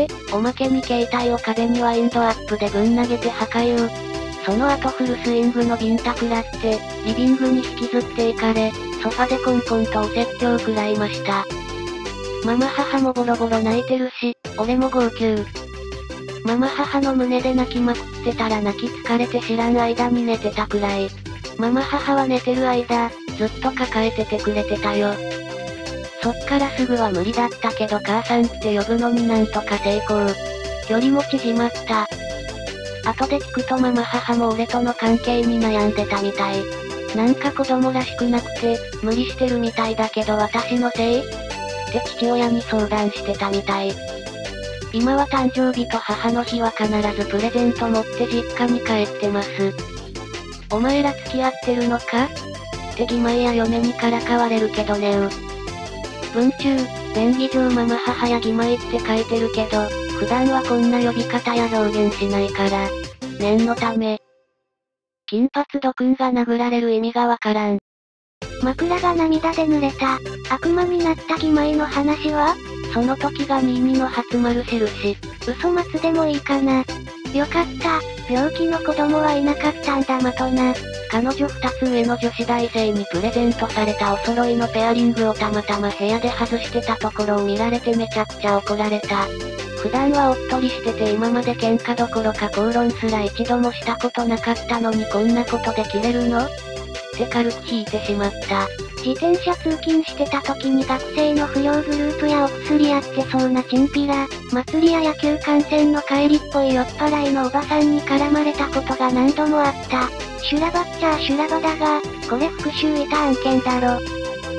B: おまけに携帯を壁にワインドアップでぶん投げて破壊を。その後フルスイングのビンタ食らって、リビングに引きずっていかれ、ソファでコンコンとお説教を食らいました。ママ母もボロボロ泣いてるし、俺も号泣。ママ母の胸で泣きまくってたら泣き疲れて知らん間に寝てたくらい。ママ母は寝てる間、ずっと抱えててくれてたよ。そっからすぐは無理だったけど母さんって呼ぶのになんとか成功。距離も縮まった。後で聞くとママ母も俺との関係に悩んでたみたい。なんか子供らしくなくて、無理してるみたいだけど私のせい？って父親に相談してたみたい。今は誕生日と母の日は必ずプレゼント持って実家に帰ってます。お前ら付き合ってるのか？って義妹や嫁にからかわれるけどね文中、便宜上ママ母や義妹って書いてるけど、普段はこんな呼び方や表現しないから。念のため。金髪ド君が殴られる意味がわからん。
A: 枕が涙で濡れた、悪魔になった義妹の話は？
B: その時が22の初丸印。
A: 嘘松でもいいかな。よかった、病気の子供はいなかったんだまとな。
B: 彼女2つ上の女子大生にプレゼントされたお揃いのペアリングをたまたま部屋で外してたところを見られてめちゃくちゃ怒られた。普段はおっとりしてて今まで喧嘩どころか口論すら一度もしたことなかったのにこんなことで切れるの？って軽く引いてしまった。
A: 自転車通勤してた時に学生の不良グループやお薬やってそうなチンピラ、祭りや野球観戦の帰りっぽい酔っ払いのおばさんに絡まれたことが何度もあった。修羅場っちゃ修羅場だが、これ復讐いた案件だろ。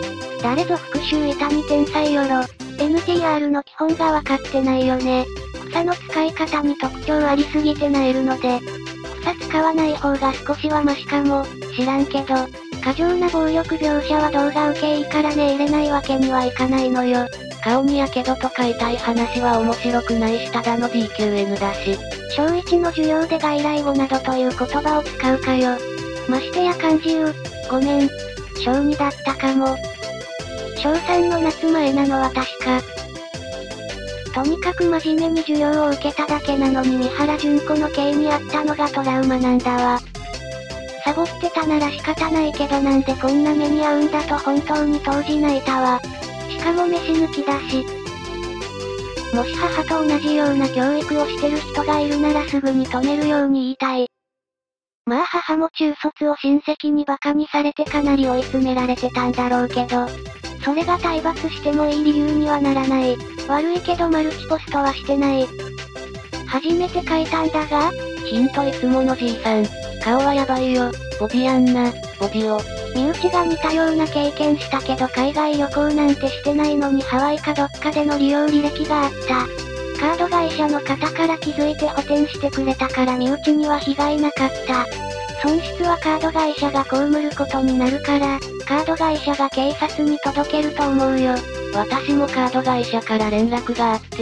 A: 誰ぞ復讐痛み天才よろ。NTR の基本がわかってないよね。草の使い方に特徴ありすぎて萎えるので、草使わない方が少しはマシかも、知らんけど、過剰な暴力描写は動画受けいいからね入れないわけにはいかないのよ。
B: 顔に火傷とか痛い話は面白くないしただの DQN だし。
A: 小1の授業で外来語などという言葉を使うかよ。ましてや漢字う、ごめん。小2だったかも。小3の夏前なのは確か。とにかく真面目に授業を受けただけなのに三原純子の刑にあったのがトラウマなんだわ。サボってたなら仕方ないけどなんでこんな目に遭うんだと本当に当時泣いたわ。しかも飯抜きだし。もし母と同じような教育をしてる人がいるならすぐに止めるように言いたい。まあ母も中卒を親戚にバカにされてかなり追い詰められてたんだろうけど、それが体罰してもいい理由にはならない。悪いけどマルチポストはしてない。初めて書いたんだが、
B: ヒントいつものじいさん。顔はやばいよ。ボディやんな、ボディを。
A: 身内が似たような経験したけど海外旅行なんてしてないのにハワイかどっかでの利用履歴があった。カード会社の方から気づいて補填してくれたから身内には被害なかった。損失はカード会社が被ることになるから、カード会社が警察に届けると思うよ。
B: 私もカード会社から連絡があって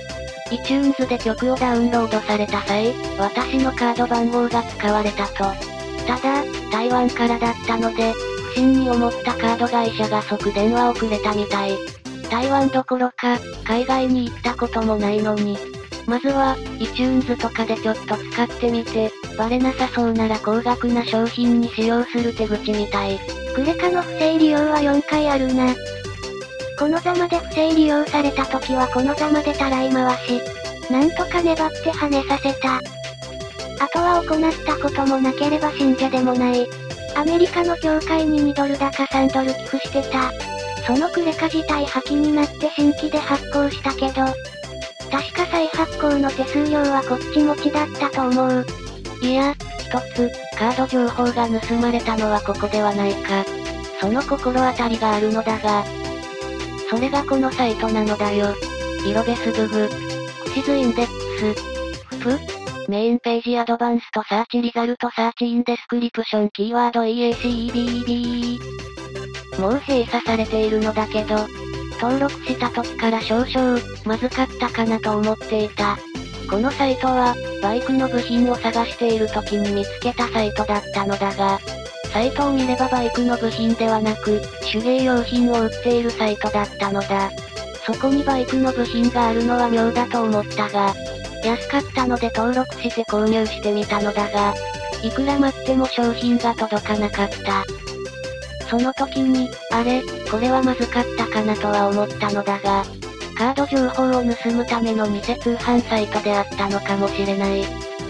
B: 、iTunes で曲をダウンロードされた際、私のカード番号が使われたと。ただ、台湾からだったので、不審に思ったカード会社が即電話をくれたみたい。台湾どころか、海外に行ったこともないのに。まずは、iTunes とかでちょっと使ってみて、バレなさそうなら高額な商品に使用する手口みたい。
A: クレカの不正利用は4回あるな。このざまで不正利用された時はこのざまでたらい回し。なんとか粘って跳ねさせた。あとは行ったこともなければ信者でもない。アメリカの教会に2ドルだか3ドル寄付してた。そのクレカ自体破棄になって新規で発行したけど、確か再発行の手数料はこっち持ちだったと思う。
B: いや、一つ、カード情報が盗まれたのはここではないか。その心当たりがあるのだが、それがこのサイトなのだよ。イロベスブグ。クシズインデックス。フメインページアドバンストサーチリザルトサーチインデスクリプションキーワード EACEBEB。もう閉鎖されているのだけど、登録した時から少々、まずかったかなと思っていた。このサイトは、バイクの部品を探している時に見つけたサイトだったのだが、サイトを見ればバイクの部品ではなく、手芸用品を売っているサイトだったのだ。そこにバイクの部品があるのは妙だと思ったが、安かったので登録して購入してみたのだが、いくら待っても商品が届かなかった。その時に、あれ、これはまずかったかなとは思ったのだが、カード情報を盗むための偽通販サイトであったのかもしれない。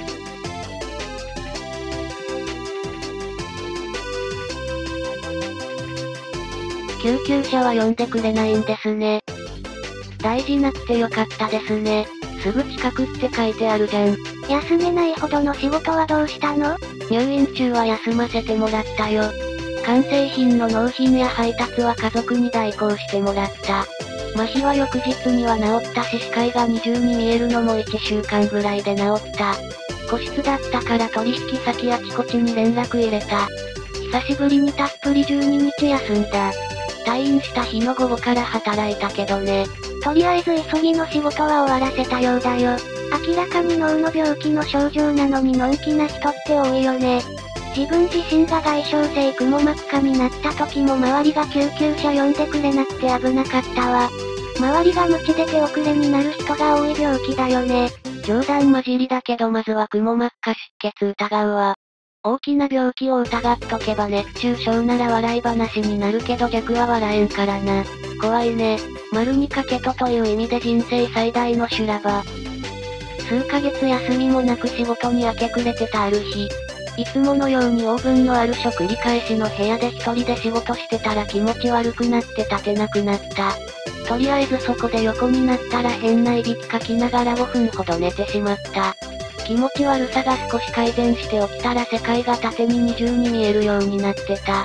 B: 救急車は呼んでくれないんですね。大事なくてよかったですね。すぐ近くって書いてあるじゃん。
A: 休めないほどの仕事はどうしたの？
B: 入院中は休ませてもらったよ。完成品の納品や配達は家族に代行してもらった。麻痺は翌日には治ったし視界が二重に見えるのも1週間ぐらいで治った。個室だったから取引先あちこちに連絡入れた。久しぶりにたっぷり12日休んだ。退院した日の午後から働いたけどね。
A: とりあえず急ぎの仕事は終わらせたようだよ。明らかに脳の病気の症状なのにのんきな人って多いよね。自分自身が外傷性くも膜下になった時も周りが救急車呼んでくれなくて危なかったわ。周りが無知で手遅れになる人が多い病気だよね。
B: 冗談交じりだけどまずはくも膜下出血疑うわ。大きな病気を疑っとけば熱中症なら笑い話になるけど逆は笑えんからな。怖いね。丸にかけとという意味で人生最大の修羅場。数ヶ月休みもなく仕事に明け暮れてたある日。いつものようにオーブンのある繰り返しの部屋で一人で仕事してたら気持ち悪くなって立てなくなった。とりあえずそこで横になったら変ないびきかきながら5分ほど寝てしまった。気持ち悪さが少し改善して起きたら世界が縦に二重に見えるようになってた。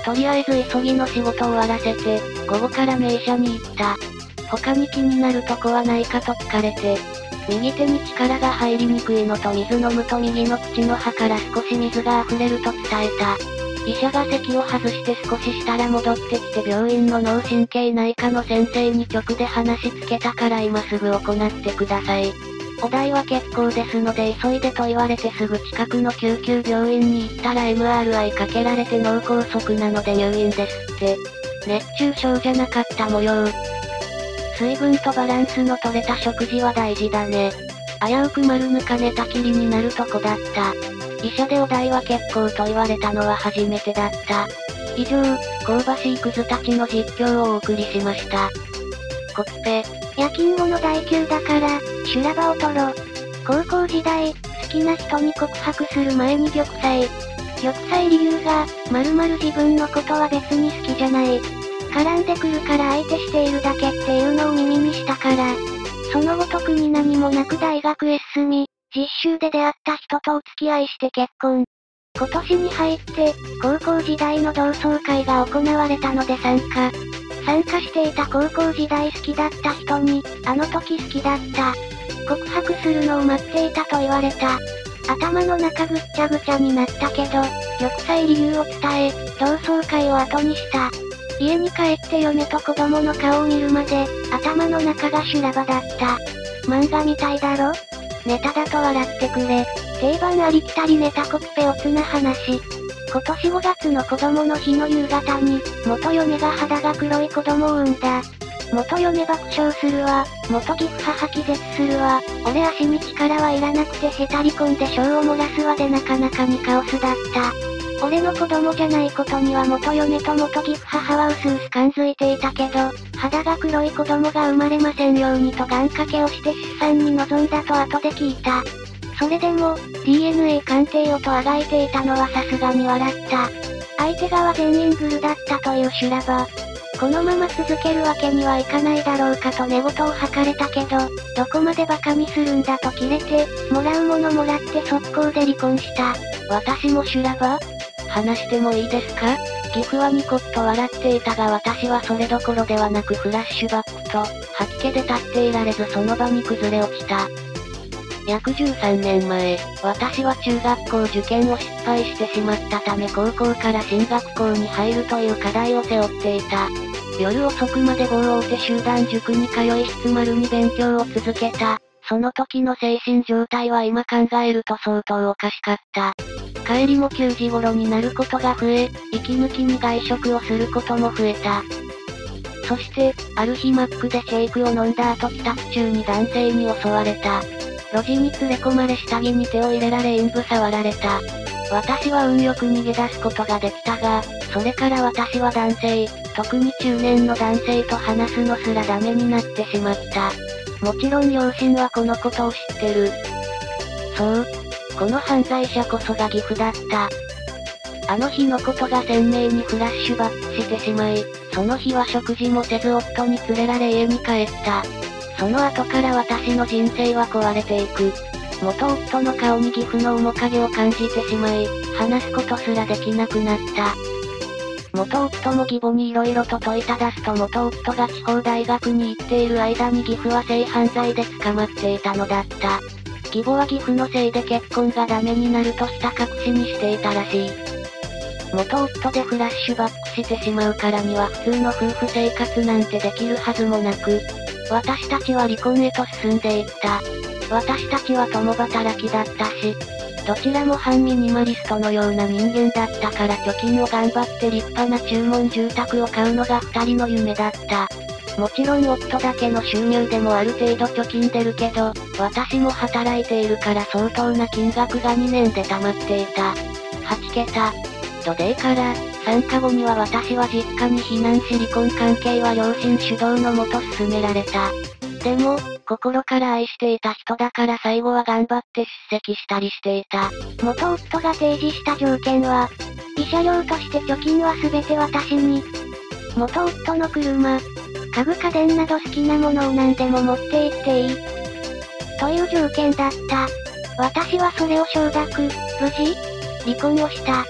B: とりあえず急ぎの仕事を終わらせて、午後から名車に行った。他に気になるとこはないかと聞かれて、右手に力が入りにくいのと水飲むと右の口の歯から少し水が溢れると伝えた。医者が席を外して少ししたら戻ってきて病院の脳神経内科の先生に直で話しつけたから今すぐ行ってください。お代は結構ですので急いでと言われてすぐ近くの救急病院に行ったら MRI かけられて脳梗塞なので入院ですって。熱中症じゃなかった模様。水分とバランスの取れた食事は大事だね。危うく丸抜か寝たきりになるとこだった。医者でお代は結構と言われたのは初めてだった。以上、香ばしいクズたちの実況をお送りしました。コピペ。
A: 夜勤後の代休だから、修羅場を取ろ。高校時代、好きな人に告白する前に玉砕。玉砕理由が、〇〇自分のことは別に好きじゃない。絡んでくるから相手しているだけっていうのを耳にしたから。その後特に何もなく大学へ進み、実習で出会った人とお付き合いして結婚。今年に入って、高校時代の同窓会が行われたので参加していた高校時代好きだった人に、あの時好きだった。告白するのを待っていたと言われた。頭の中ぐっちゃぐちゃになったけど、玉砕理由を伝え、同窓会を後にした。家に帰って嫁と子供の顔を見るまで、頭の中が修羅場だった。漫画みたいだろ？ネタだと笑ってくれ。定番ありきたりネタコピペおつな話。今年5月の子供の日の夕方に、元嫁が肌が黒い子供を産んだ。元嫁爆笑するわ、元義父母気絶するわ、俺足に力はいらなくてへたり込んで小を漏らすわでなかなかにカオスだった。俺の子供じゃないことには元嫁と元義父母はうすうす感づいていたけど、肌が黒い子供が生まれませんようにと願掛けをして出産に臨んだと後で聞いた。それでも、DNA 鑑定をとあがいていたのはさすがに笑った。相手側全員グルだったという修羅場。このまま続けるわけにはいかないだろうかと寝言を吐かれたけど、どこまでバカにするんだとキレて、もらうものもらって速攻で離婚した。
B: 私も修羅場？話してもいいですか？義父はニコッと笑っていたが私はそれどころではなくフラッシュバックと、吐き気で立っていられずその場に崩れ落ちた。約13年前、私は中学校受験を失敗してしまったため高校から進学校に入るという課題を背負っていた。夜遅くまで某大手集団塾に通い質丸に勉強を続けた。その時の精神状態は今考えると相当おかしかった。帰りも9時頃になることが増え、息抜きに外食をすることも増えた。そして、ある日マックでシェイクを飲んだ後帰宅中に男性に襲われた。路地に連れ込まれ下着に手を入れられ陰部触られた。私は運よく逃げ出すことができたが、それから私は男性、特に中年の男性と話すのすらダメになってしまった。もちろん両親はこのことを知ってる。そう。この犯罪者こそが義父だった。あの日のことが鮮明にフラッシュバックしてしまい、その日は食事もせず夫に連れられ家に帰った。その後から私の人生は壊れていく。元夫の顔に義父の面影を感じてしまい、話すことすらできなくなった。元夫も義母に色々と問いただすと元夫が地方大学に行っている間に義父は性犯罪で捕まっていたのだった。義母は義父のせいで結婚がダメになるとした隠しにしていたらしい。元夫でフラッシュバックしてしまうからには普通の夫婦生活なんてできるはずもなく、私たちは離婚へと進んでいった。私たちは共働きだったし、どちらも反ミニマリストのような人間だったから貯金を頑張って立派な注文住宅を買うのが二人の夢だった。もちろん夫だけの収入でもある程度貯金出るけど、私も働いているから相当な金額が2年で貯まっていた。8桁。土デイから参加後には私は実家に避難し離婚関係は両親主導のもと進められた。でも、心から愛していた人だから最後は頑張って出席したりしていた。
A: 元夫が提示した条件は、慰謝料として貯金は全て私に。元夫の車、家具家電など好きなものを何でも持って行っていい。という条件だった。私はそれを承諾、無事、離婚をした。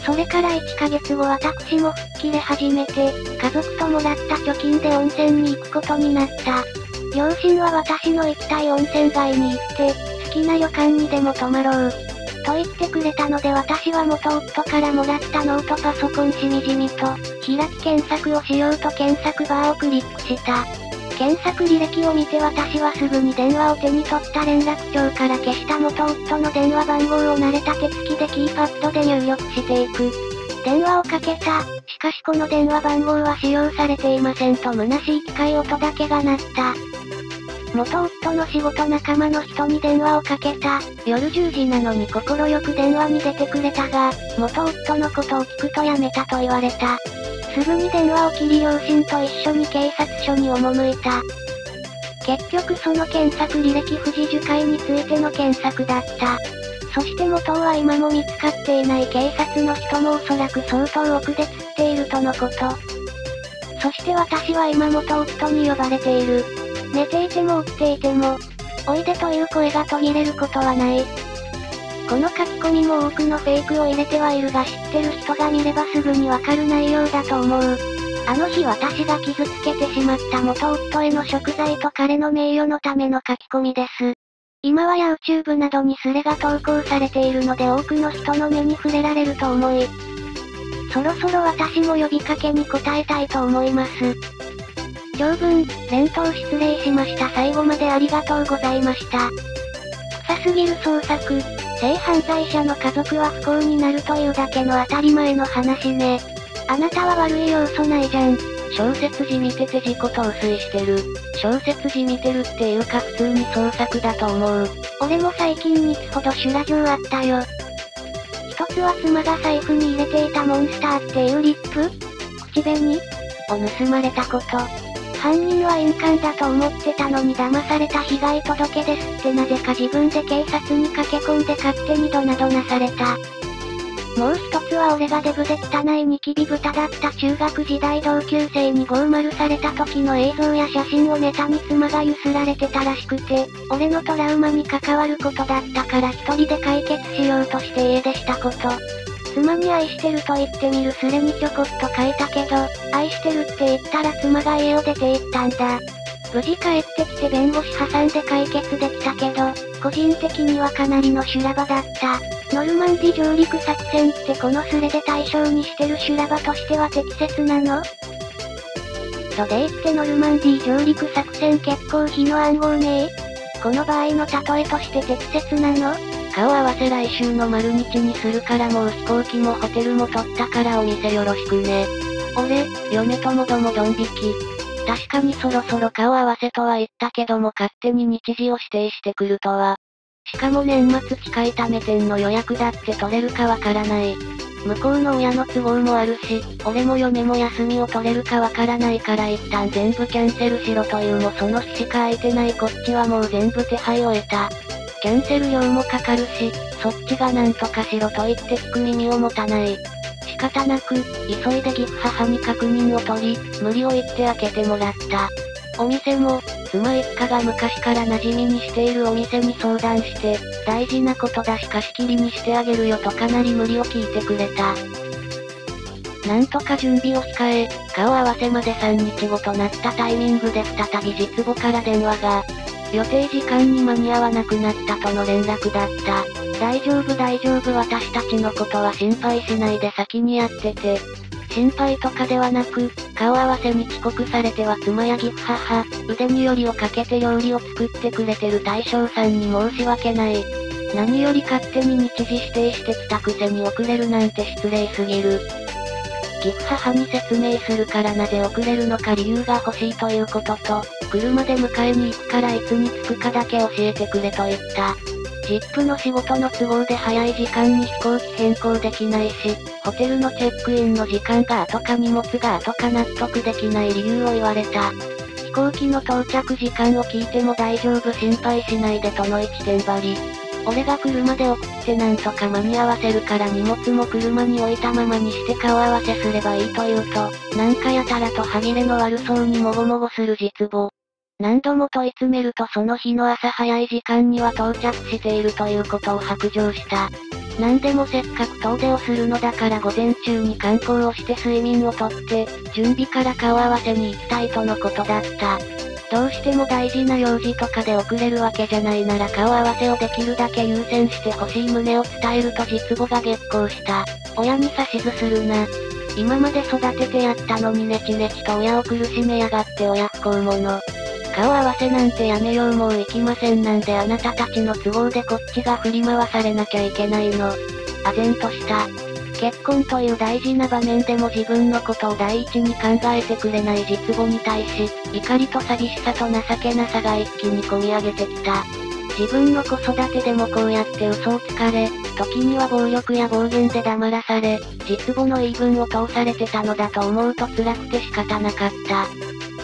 A: それから1ヶ月後私も吹っ切れ始めて、家族ともらった貯金で温泉に行くことになった。両親は私の行きたい温泉街に行って、好きな旅館にでも泊まろう。と言ってくれたので私は元夫からもらったノートパソコンしみじみと、開き検索をしようと検索バーをクリックした。検索履歴を見て私はすぐに電話を手に取った連絡帳から消した元夫の電話番号を慣れた手つきでキーパッドで入力していく。電話をかけた。しかしこの電話番号は使用されていませんと虚しい機械音だけが鳴った。元夫の仕事仲間の人に電話をかけた。夜10時なのに心よく電話に出てくれたが、元夫のことを聞くとやめたと言われた。すぐに電話を切り両親と一緒に警察署に赴いた。結局その検索履歴不自受会についての検索だった。そして元は今も見つかっていない警察の人もおそらく相当奥で釣っているとのこと。そして私は今元夫に呼ばれている。寝ていても起きていても、おいでという声が途切れることはない。この書き込みも多くのフェイクを入れてはいるが知ってる人が見ればすぐにわかる内容だと思う。あの日私が傷つけてしまった元夫への贖罪と彼の名誉のための書き込みです。今は YouTube などにスレが投稿されているので多くの人の目に触れられると思い、そろそろ私も呼びかけに応えたいと思います。長文、連投失礼しました。最後までありがとうございました。臭すぎる捜索。性犯罪者の家族は不幸になるというだけの当たり前の話ね。あなたは悪い要素ないじゃん。
B: 小説字見てて自己陶酔してる。小説字見てるっていうか普通に創作だと思う。
A: 俺も最近3つほど修羅場あったよ。一つは妻が財布に入れていたモンスターっていうリップ口紅を盗まれたこと。犯人は印鑑だと思ってたのに騙された被害届ですってなぜか自分で警察に駆け込んで勝手にドナドナされた。もう一つは俺がデブで汚いニキビ豚だった中学時代同級生に50された時の映像や写真をネタに妻がゆすられてたらしくて、俺のトラウマに関わることだったから一人で解決しようとして家出したこと。妻に愛してると言ってみるスレにちょこっと書いたけど、愛してるって言ったら妻が家を出て行ったんだ。無事帰ってきて弁護士挟んで解決できたけど、個人的にはかなりの修羅場だった。ノルマンディ上陸作戦ってこのスレで対象にしてる修羅場としては適切なの？とで言ってノルマンディ上陸作戦結構火の暗号ね。この場合の例えとして適切なの？
B: 顔合わせ来週の丸日にするからもう飛行機もホテルも取ったからお店よろしくね。俺、嫁ともどもドン引き。確かにそろそろ顔合わせとは言ったけども勝手に日時を指定してくるとは。しかも年末近いため店の予約だって取れるかわからない。向こうの親の都合もあるし、俺も嫁も休みを取れるかわからないから一旦全部キャンセルしろというもその日しか空いてないこっちはもう全部手配を得た。キャンセル料もかかるし、そっちがなんとかしろと言って聞く耳を持たない。仕方なく、急いで義父母に確認を取り、無理を言って開けてもらった。お店も、妻一家が昔から馴染みにしているお店に相談して、大事なことだし貸し切りにしてあげるよとかなり無理を聞いてくれた。なんとか準備を控え、顔合わせまで3日後となったタイミングで再び実母から電話が、予定時間に間に合わなくなったとの連絡だった。大丈夫大丈夫私たちのことは心配しないで先にやってて。心配とかではなく、顔合わせに遅刻されては妻や義父母、腕によりをかけて料理を作ってくれてる大将さんに申し訳ない。何より勝手に日時指定してきたくせに遅れるなんて失礼すぎる。義父母に説明するからなぜ遅れるのか理由が欲しいということと、車で迎えに行くからいつに着くかだけ教えてくれと言った。ZIP の仕事の都合で早い時間に飛行機変更できないし、ホテルのチェックインの時間が後か荷物が後か納得できない理由を言われた。飛行機の到着時間を聞いても大丈夫心配しないでとの一点張り。俺が車で送ってなんとか間に合わせるから荷物も車に置いたままにして顔合わせすればいいと言うと、なんかやたらと歯切れの悪そうにもごもごする実母。何度も問い詰めるとその日の朝早い時間には到着しているということを白状した。 なんでもせっかく遠出をするのだから午前中に観光をして睡眠をとって、準備から顔合わせに行きたいとのことだった。どうしても大事な用事とかで遅れるわけじゃないなら顔合わせをできるだけ優先してほしい旨を伝えると実母が激高した。親に指図するな。今まで育ててやったのにネチネチと親を苦しめやがって親不孝者。顔合わせなんてやめようもう行きませんなんであなたたちの都合でこっちが振り回されなきゃいけないの。唖然とした。結婚という大事な場面でも自分のことを第一に考えてくれない実母に対し、怒りと寂しさと情けなさが一気に込み上げてきた。自分の子育てでもこうやって嘘をつかれ、時には暴力や暴言で黙らされ、実母の言い分を通されてたのだと思うと辛くて仕方なかった。す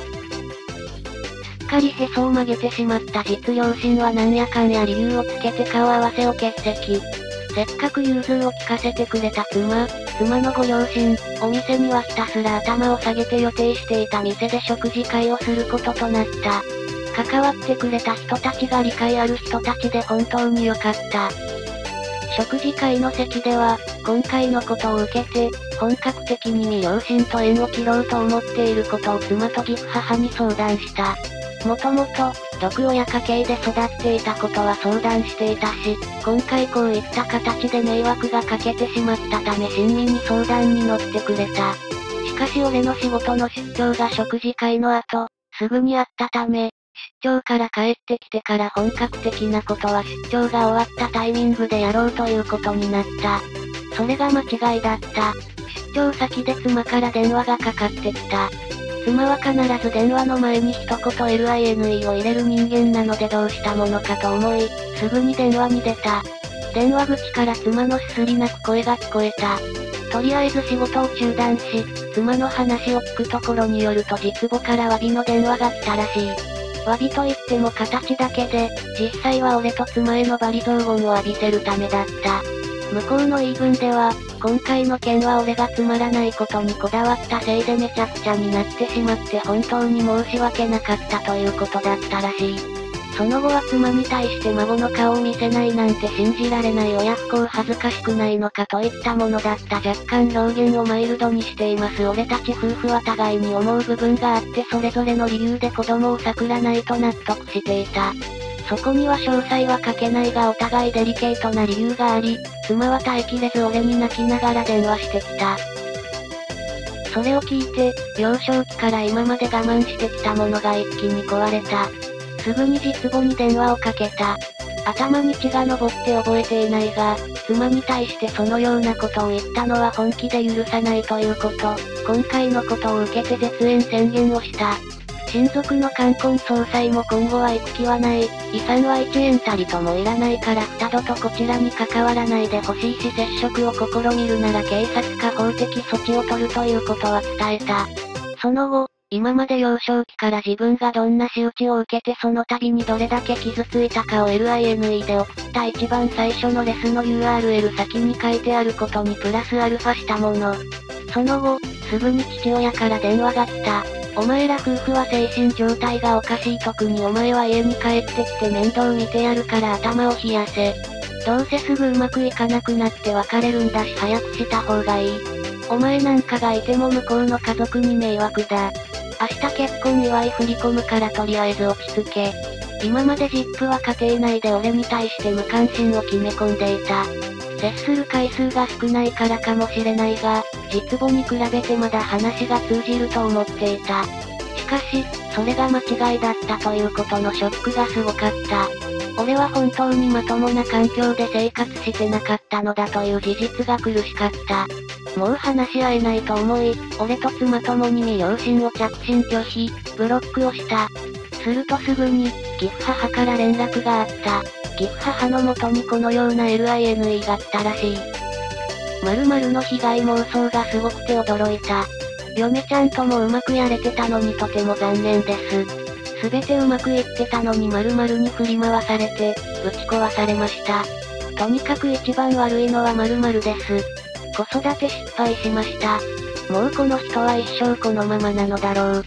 B: っかりへそを曲げてしまった実両親はなんやかんや理由をつけて顔合わせを欠席。せっかく融通を聞かせてくれた妻のご両親、お店にはひたすら頭を下げて予定していた店で食事会をすることとなった。関わってくれた人たちが理解ある人たちで本当に良かった。食事会の席では、今回のことを受けて、本格的に両親と縁を切ろうと思っていることを妻と義父母に相談した。もともと、毒親家系で育っていたことは相談していたし、今回こういった形で迷惑がかけてしまったため親身に相談に乗ってくれた。しかし俺の仕事の出張が食事会の後、すぐにあったため、出張から帰ってきてから本格的なことは出張が終わったタイミングでやろうということになった。それが間違いだった。出張先で妻から電話がかかってきた。妻は必ず電話の前に一言 LINE を入れる人間なのでどうしたものかと思い、すぐに電話に出た。電話口から妻のすすり泣く声が聞こえた。とりあえず仕事を中断し、妻の話を聞くところによると実母から詫びの電話が来たらしい。詫びといっても形だけで、実際は俺と妻への罵詈雑言を浴びせるためだった。向こうの言い分では、今回の件は俺がつまらないことにこだわったせいでめちゃくちゃになってしまって本当に申し訳なかったということだったらしい。その後は妻に対して孫の顔を見せないなんて信じられない親不孝恥ずかしくないのかといったものだった若干表現をマイルドにしています。俺たち夫婦は互いに思う部分があってそれぞれの理由で子供を作らないと納得していた。そこには詳細は書けないがお互いデリケートな理由があり、妻は耐えきれず俺に泣きながら電話してきた。それを聞いて、幼少期から今まで我慢してきたものが一気に壊れた。すぐに実母に電話をかけた。頭に血が上って覚えていないが、妻に対してそのようなことを言ったのは本気で許さないということ、今回のことを受けて絶縁宣言をした。親族の冠婚葬祭も今後は行く気はない。遺産は1円たりともいらないから二度とこちらに関わらないでほしいし接触を試みるなら警察か法的措置を取るということは伝えた。その後、今まで幼少期から自分がどんな仕打ちを受けてその度にどれだけ傷ついたかを LINE で送った一番最初のレスの URL 先に書いてあることにプラスアルファしたもの。その後、すぐに父親から電話が来た。お前ら夫婦は精神状態がおかしい特にお前は家に帰ってきて面倒見てやるから頭を冷やせ。どうせすぐうまくいかなくなって別れるんだし早くした方がいい。お前なんかがいても向こうの家族に迷惑だ。明日結婚祝い振り込むからとりあえず落ち着け。今までZIPは家庭内で俺に対して無関心を決め込んでいた。接する回数が少ないからかもしれないが、実母に比べてまだ話が通じると思っていた。しかし、それが間違いだったということのショックがすごかった。俺は本当にまともな環境で生活してなかったのだという事実が苦しかった。もう話し合えないと思い、俺と妻ともに両親を着信拒否、ブロックをした。するとすぐに、義父母から連絡があった。義父母の元にこのような LINE が来たらしい。〇〇の被害妄想がすごくて驚いた。嫁ちゃんともうまくやれてたのにとても残念です。すべてうまくいってたのに〇〇に振り回されて、ぶち壊されました。とにかく一番悪いのは〇〇です。子育て失敗しました。もうこの人は一生このままなのだろう。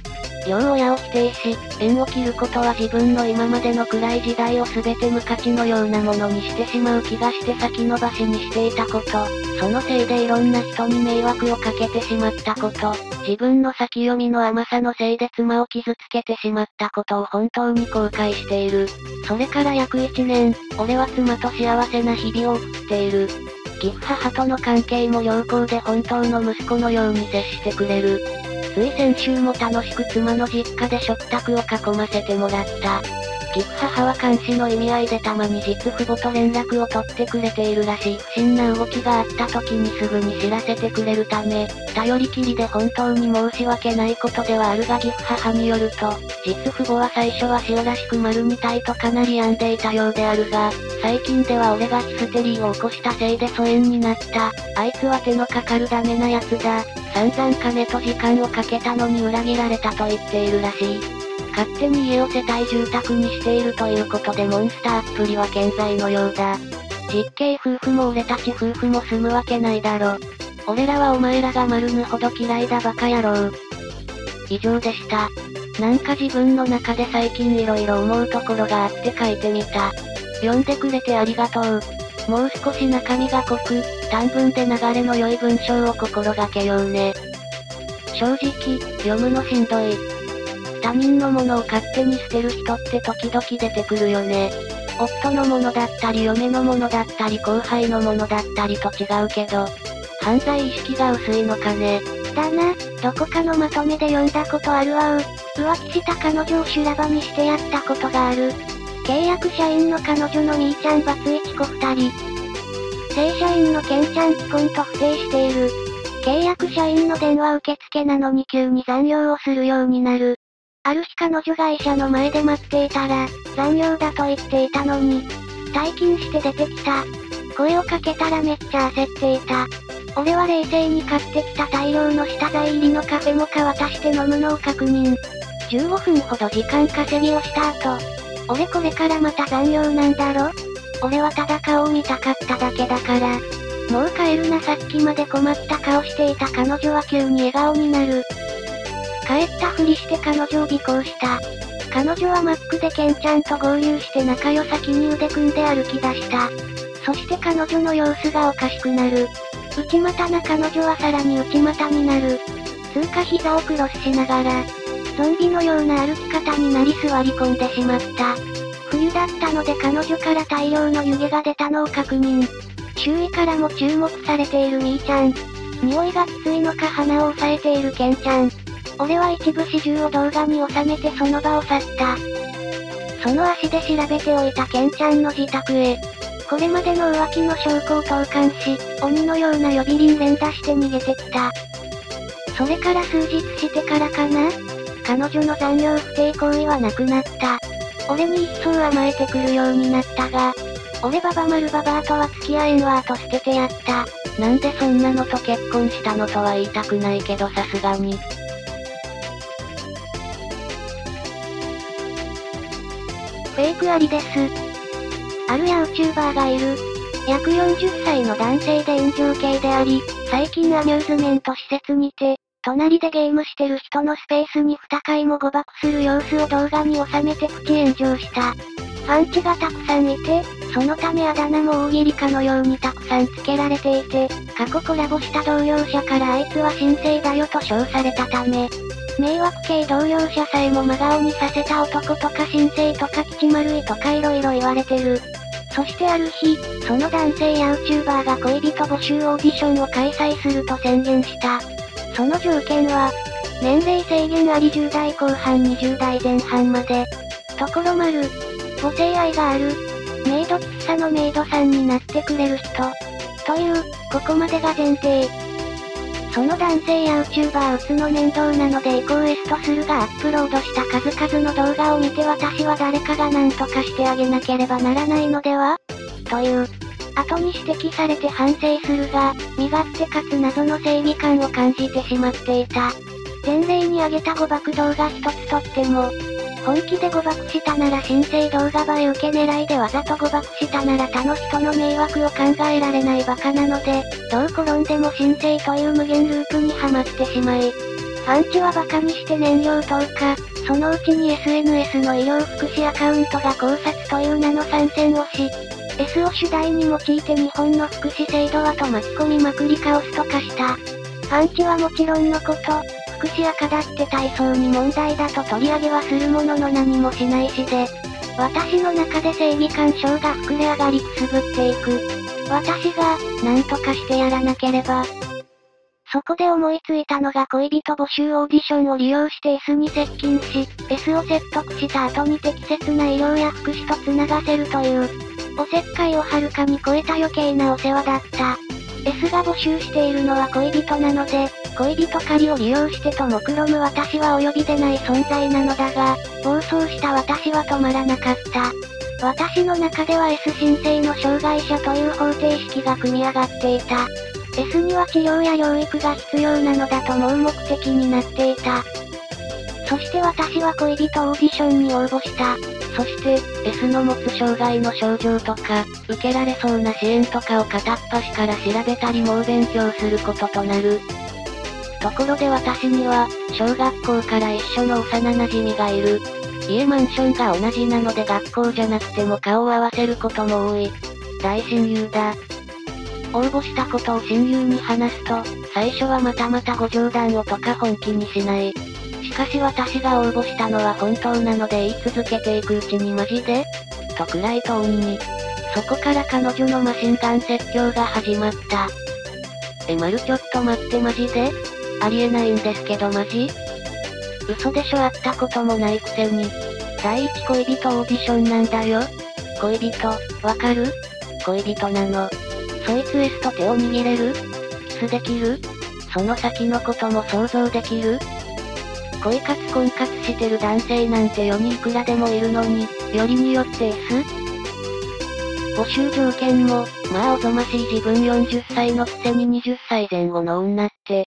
B: 両親を否定し、縁を切ることは自分の今までの暗い時代を全て無価値のようなものにしてしまう気がして先延ばしにしていたこと、そのせいでいろんな人に迷惑をかけてしまったこと、自分の先読みの甘さのせいで妻を傷つけてしまったことを本当に後悔している。それから約1年、俺は妻と幸せな日々を送っている。義父母との関係も良好で本当の息子のように接してくれる。つい先週も楽しく妻の実家で食卓を囲ませてもらった。義父母は監視の意味合いでたまに実父母と連絡を取ってくれているらしい。不審な動きがあった時にすぐに知らせてくれるため、頼りきりで本当に申し訳ないことではあるが義父母によると、実父母は最初は塩らしく丸みたいとかなり病んでいたようであるが、最近では俺がヒステリーを起こしたせいで疎遠になった。あいつは手のかかるダメなやつだ。散々金と時間をかけたのに裏切られたと言っているらしい。勝手に家を世帯住宅にしているということでモンスターっぷりは健在のようだ。実刑夫婦も俺たち夫婦も住むわけないだろ。俺らはお前らが丸ぬほど嫌いだバカ野郎。以上でした。なんか自分の中で最近色々思うところがあって書いてみた。読んでくれてありがとう。もう少し中身が濃く、短文で流れの良い文章を心がけようね。正直、読むのしんどい。他人のものを勝手に捨てる人って時々出てくるよね。夫のものだったり嫁のものだったり後輩のものだったりと違うけど、犯罪意識が薄いのかね。
A: だな、どこかのまとめで読んだことあるわ浮気した彼女を修羅場にしてやったことがある。契約社員の彼女のみーちゃんバツイチ子2人。正社員のケンちゃん既婚と不定している。契約社員の電話受付なのに急に残業をするようになる。ある日彼女が医者の前で待っていたら、残業だと言っていたのに、退勤して出てきた。声をかけたらめっちゃ焦っていた。俺は冷静に買ってきた大量の下剤入りのカフェモカ渡して飲むのを確認。15分ほど時間稼ぎをした後、俺これからまた残業なんだろ？俺はただ顔を見たかっただけだから。もう帰るなさっきまで困った顔していた彼女は急に笑顔になる。帰ったふりして彼女を尾行した。彼女はマックでケンちゃんと合流して仲良さ気に腕組んで歩き出した。そして彼女の様子がおかしくなる。内股な彼女はさらに内股になる。通過膝をクロスしながら、ゾンビのような歩き方になり座り込んでしまった。冬だったので彼女から大量の湯気が出たのを確認。周囲からも注目されているみーちゃん。匂いがきついのか鼻を押さえているケンちゃん。俺は一部始終を動画に収めてその場を去った。その足で調べておいたケンちゃんの自宅へ。これまでの浮気の証拠を投函し、鬼のような呼び鈴連打して逃げてきた。それから数日してからかな？彼女の残業不定行為はなくなった。俺に一層甘えてくるようになったが、俺ババ丸ババアとは付き合えんわと捨ててやった。
B: なんでそんなのと結婚したのとは言いたくないけどさすがに。
A: フェイクありです。あるYouTuberがいる。約40歳の男性で炎上系であり、最近アミューズメント施設にて、隣でゲームしてる人のスペースに2回も誤爆する様子を動画に収めてプチ炎上した。ファンチがたくさんいて、そのためあだ名も大喜利かのようにたくさん付けられていて、過去コラボした同業者からあいつは神聖だよと称されたため、迷惑系同業者さえも真顔にさせた男とか神聖とか吉丸いとか色々言われてる。そしてある日、その男性YouTuberが恋人募集オーディションを開催すると宣言した。その条件は、年齢制限あり10代後半20代前半まで。ところ丸、母性愛がある。メイド喫茶のメイドさんになってくれる人。という、ここまでが前提。その男性YouTuber打つの面倒なのでリクエストするがアップロードした数々の動画を見て私は誰かが何とかしてあげなければならないのでは？という。後に指摘されて反省するが、身勝手かつ謎の正義感を感じてしまっていた。前例に上げた誤爆動画一つとっても、本気で誤爆したなら神聖動画映え受け狙いでわざと誤爆したなら他の人の迷惑を考えられないバカなので、どう転んでも神聖という無限ループにはまってしまい、 アンチはバカにして燃料投下、そのうちに SNS の医療福祉アカウントが考察という名の参戦をし、S を主題に用いて日本の福祉制度はと巻き込みまくりカオスと化した。アンチはもちろんのこと、福祉赤だって体操に問題だと取り上げはするものの何もしないしで、私の中で正義感症が膨れ上がりくすぶっていく。私が、何とかしてやらなければ。そこで思いついたのが恋人募集オーディションを利用して S に接近し、S を説得した後に適切な医療や福祉と繋がせるという、おせっかいをはるかに超えた余計なお世話だった。S が募集しているのは恋人なので、恋人狩りを利用してと目論む私は及びでない存在なのだが、暴走した私は止まらなかった。私の中では S 申請の障害者という方程式が組み上がっていた。S には治療や療育が必要なのだと盲目的になっていた。そして私は恋人オーディションに応募した。
B: そして、S の持つ障害の症状とか、受けられそうな支援とかを片っ端から調べたり猛勉強することとなる。ところで私には、小学校から一緒の幼馴染がいる。家マンションが同じなので学校じゃなくても顔を合わせることも多い。大親友だ。応募したことを親友に話すと、最初はまたご冗談をとか本気にしない。しかし私が応募したのは本当なので言い続けていくうちにマジでと暗いトーンに。そこから彼女のマシンガン説教が始まった。ちょっと待ってマジでありえないんですけどマジ嘘でしょ会ったこともないくせに。第一恋人オーディションなんだよ。恋人、わかる？恋人なの。そいつ S と手を握れる？キスできる？その先のことも想像できる？恋活婚活してる男性なんて世にいくらでもいるのに、よりによって S？ 募集条件も、まあおぞましい自分40歳のくせに20歳前後の女って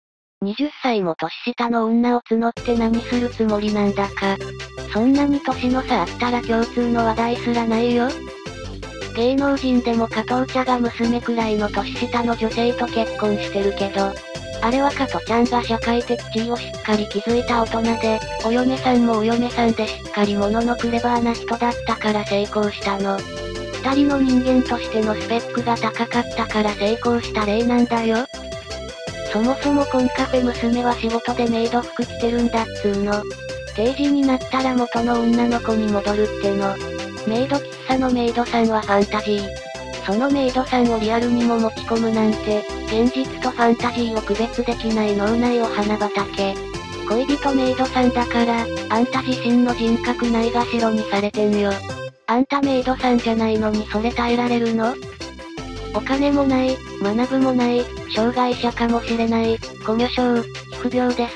B: 、20歳も年下の女を募って何するつもりなんだか。そんなに年の差あったら共通の話題すらないよ。芸能人でも加藤茶が娘くらいの年下の女性と結婚してるけど、あれは加藤ちゃんが社会的地位をしっかり築いた大人で、お嫁さんもお嫁さんでしっかり者のクレバーな人だったから成功したの。二人の人間としてのスペックが高かったから成功した例なんだよ。そもそもコンカフェ娘は仕事でメイド服着てるんだっつーの。定時になったら元の女の子に戻るっての。メイド喫茶のメイドさんはファンタジー。そのメイドさんをリアルにも持ち込むなんて、現実とファンタジーを区別できない脳内お花畑。恋人メイドさんだから、あんた自身の人格ないがしろにされてんよ。あんたメイドさんじゃないのにそれ耐えられるの？お金もない、学ぶもない、障害者かもしれない、コミュ障、皮膚病です。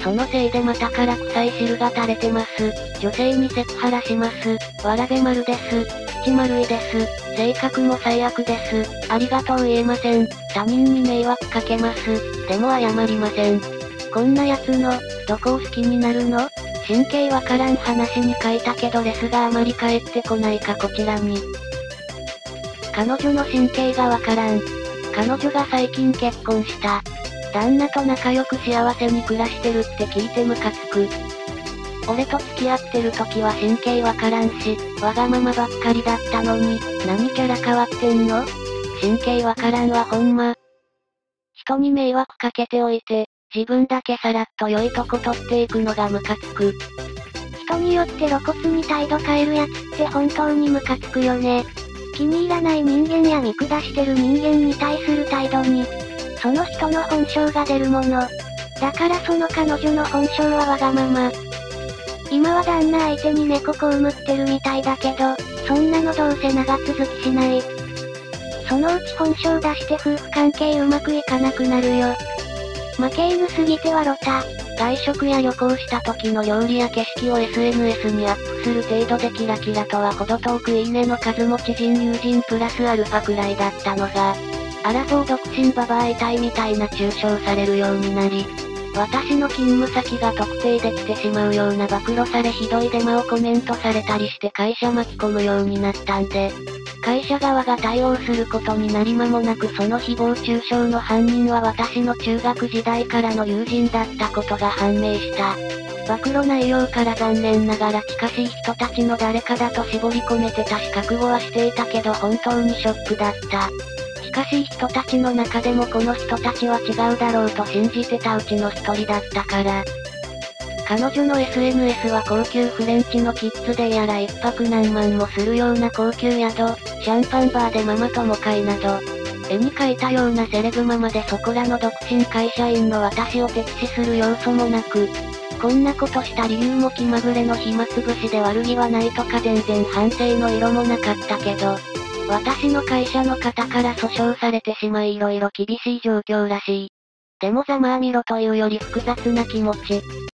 B: そのせいでまたから臭い汁が垂れてます。女性にセクハラします。わらべ丸です。口丸いです。性格も最悪です。ありがとう言えません。他人に迷惑かけます。でも謝りません。こんな奴の、どこを好きになるの？神経わからん話に書いたけどレスがあまり返ってこないかこちらに。彼女の神経がわからん。彼女が最近結婚した。旦那と仲良く幸せに暮らしてるって聞いてムカつく。俺と付き合ってる時は神経わからんし、わがままばっかりだったのに、何キャラ変わってんの？神経わからんわほんま。人に迷惑かけておいて、自分だけさらっと良いとこ取っていくのがムカつく。
A: 人によって露骨に態度変えるやつって本当にムカつくよね。気に入らない人間や見下してる人間に対する態度に、その人の本性が出るもの。だからその彼女の本性はわがまま。今は旦那相手に猫こうむってるみたいだけど、そんなのどうせ長続きしない。そのうち本性出して夫婦関係うまくいかなくなるよ。負け犬すぎてはロタ。
B: 外食や旅行した時の料理や景色を SNS にアップする程度でキラキラとは程遠くいいねの数も知人友人プラスアルファくらいだったのが、アラフォー独身ババア遺体みたいな中傷されるようになり、私の勤務先が特定できてしまうような暴露されひどいデマをコメントされたりして会社巻き込むようになったんで、 会社側が対応することになり間もなくその誹謗中傷の犯人は私の中学時代からの友人だったことが判明した。暴露内容から残念ながら近しい人たちの誰かだと絞り込めてたし覚悟はしていたけど本当にショックだった。近しい人たちの中でもこの人たちは違うだろうと信じてたうちの一人だったから。彼女の SNS は高級フレンチのキッズデイやら一泊何万もするような高級宿、シャンパンバーでママ友会など、絵に描いたようなセレブママでそこらの独身会社員の私を敵視する要素もなく、こんなことした理由も気まぐれの暇つぶしで悪気はないとか全然反省の色もなかったけど、私の会社の方から訴訟されてしまい色々厳しい状況らしい。でもざまあみろというより複雑な気持ち。